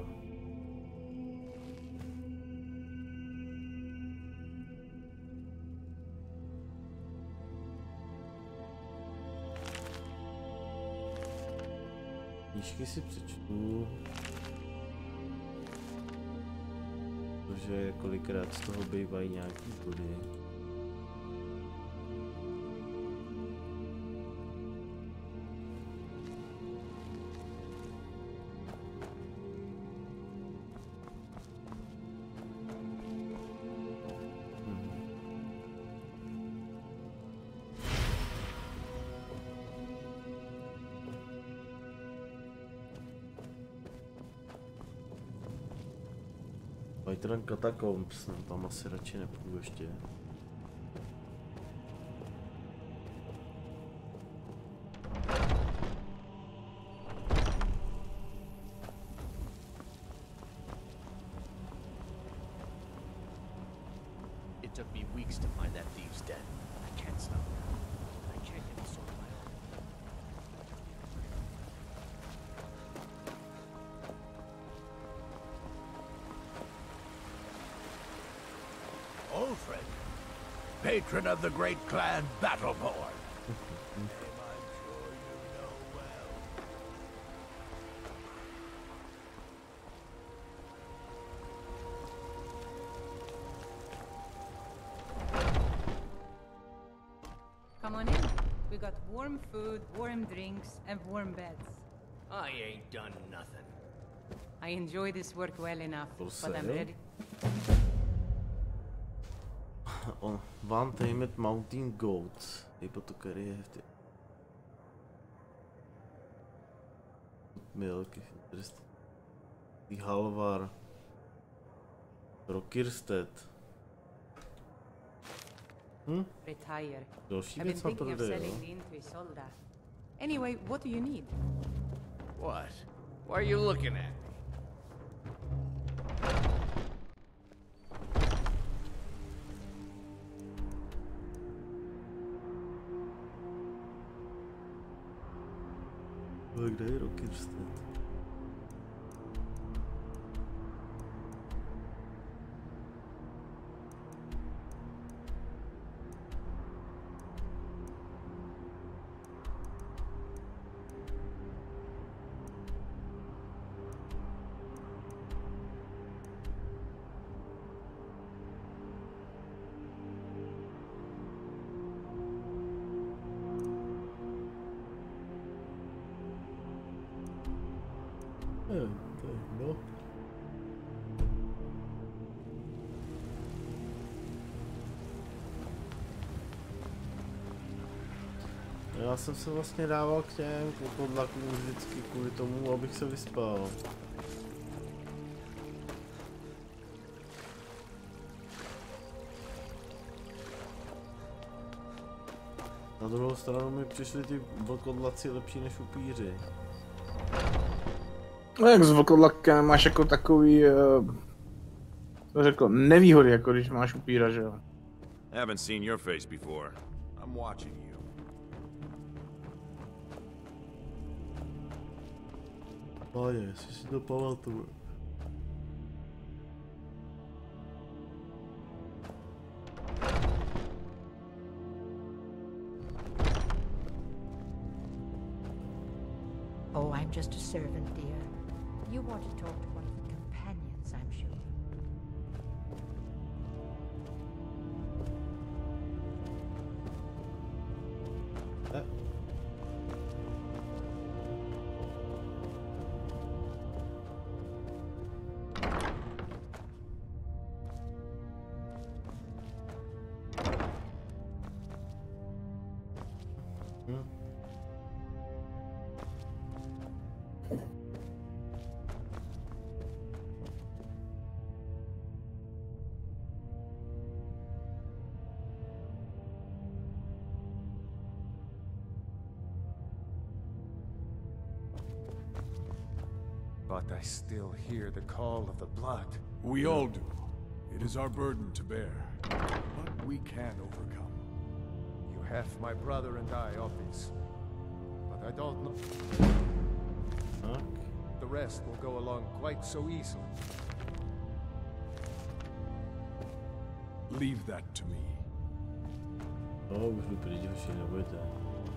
S1: Knížky si přečtu, protože kolikrát z toho bývají nějaký body. Whiterun Catacombs, no, tam asi radši nepůjdu ještě.
S10: It took me weeks to find that thieves' den. I can't stop now. I can't get the sword of my
S13: Ulfric, patron of the great clan Battleborn.
S11: Come on in. We got warm food, warm drinks, and warm beds.
S10: I ain't done nothing.
S11: I enjoy this work well enough, but I'm ready.
S1: One Tamed Mountain Goat. Typ to curry je hefty. Milk, interesting. Halvar. Rokirstead.
S11: Retire.
S1: Další
S11: I've been
S1: věc na
S11: thinking of
S1: prodej,
S11: selling
S1: jo?
S11: the Intri-Solda. Anyway, what do you need?
S10: What? Why are you looking at me?
S1: Kde je Rokirstead? No. Já jsem se vlastně dával k těm podlakům vždycky kvůli tomu, abych se vyspal. Na druhou stranu mi přišli ty vlkodlaci lepší než upíři.
S4: No jak s vlkodlakem máš jako takový, to řekl, nevýhody, jako když máš upíra, že jo?
S18: Haven't seen your face before. I'm watching you.
S1: Páně, jestli si to pamatuju.
S19: Oh, I'm just a servant, dear. You want to talk to one of the companions, I'm sure.
S5: But I still hear the call of the blood.
S20: We all do. It is our burden to bear. But we can overcome.
S5: You have my brother and I, Otis. But I don't know. The rest will go along quite so easily.
S20: Leave that to me.
S1: Oh, už придешь или в это.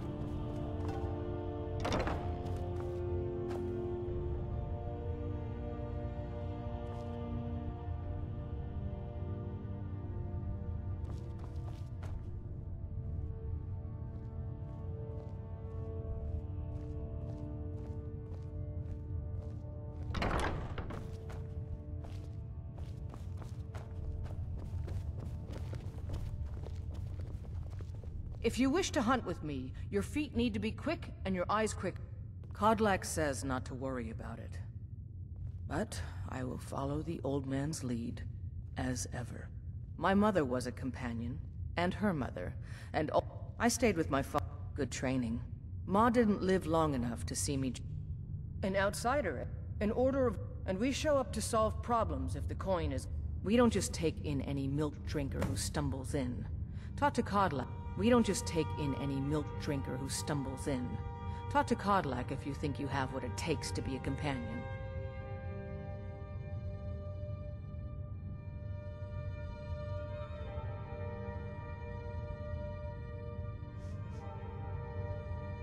S14: If you wish to hunt with me, your feet need to be quick and your eyes quick. Kodlak says not to worry about it. But I will follow the old man's lead, as ever. My mother was a companion, and her mother, and I stayed with my father. Good training. Ma didn't live long enough to see me. An outsider, an order of... And we show up to solve problems if the coin is... We don't just take in any milk drinker who stumbles in. Talk to Kodlak. We don't just take in any milk drinker who stumbles in. Talk to Kodlak if you think you have what it takes to be a companion.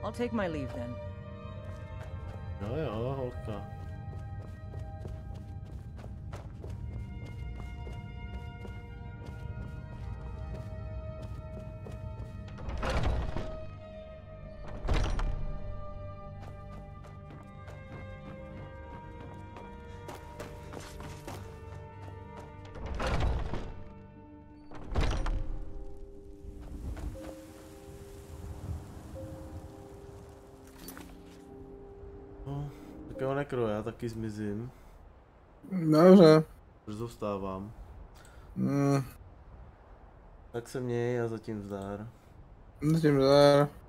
S14: I'll take my leave then.
S1: Jo, holka. Tak jo, Nekro, já taky zmizím.
S4: Dobře.
S1: Brzo vstávám. Tak se měj a zatím zdar.
S4: Zatím zdar.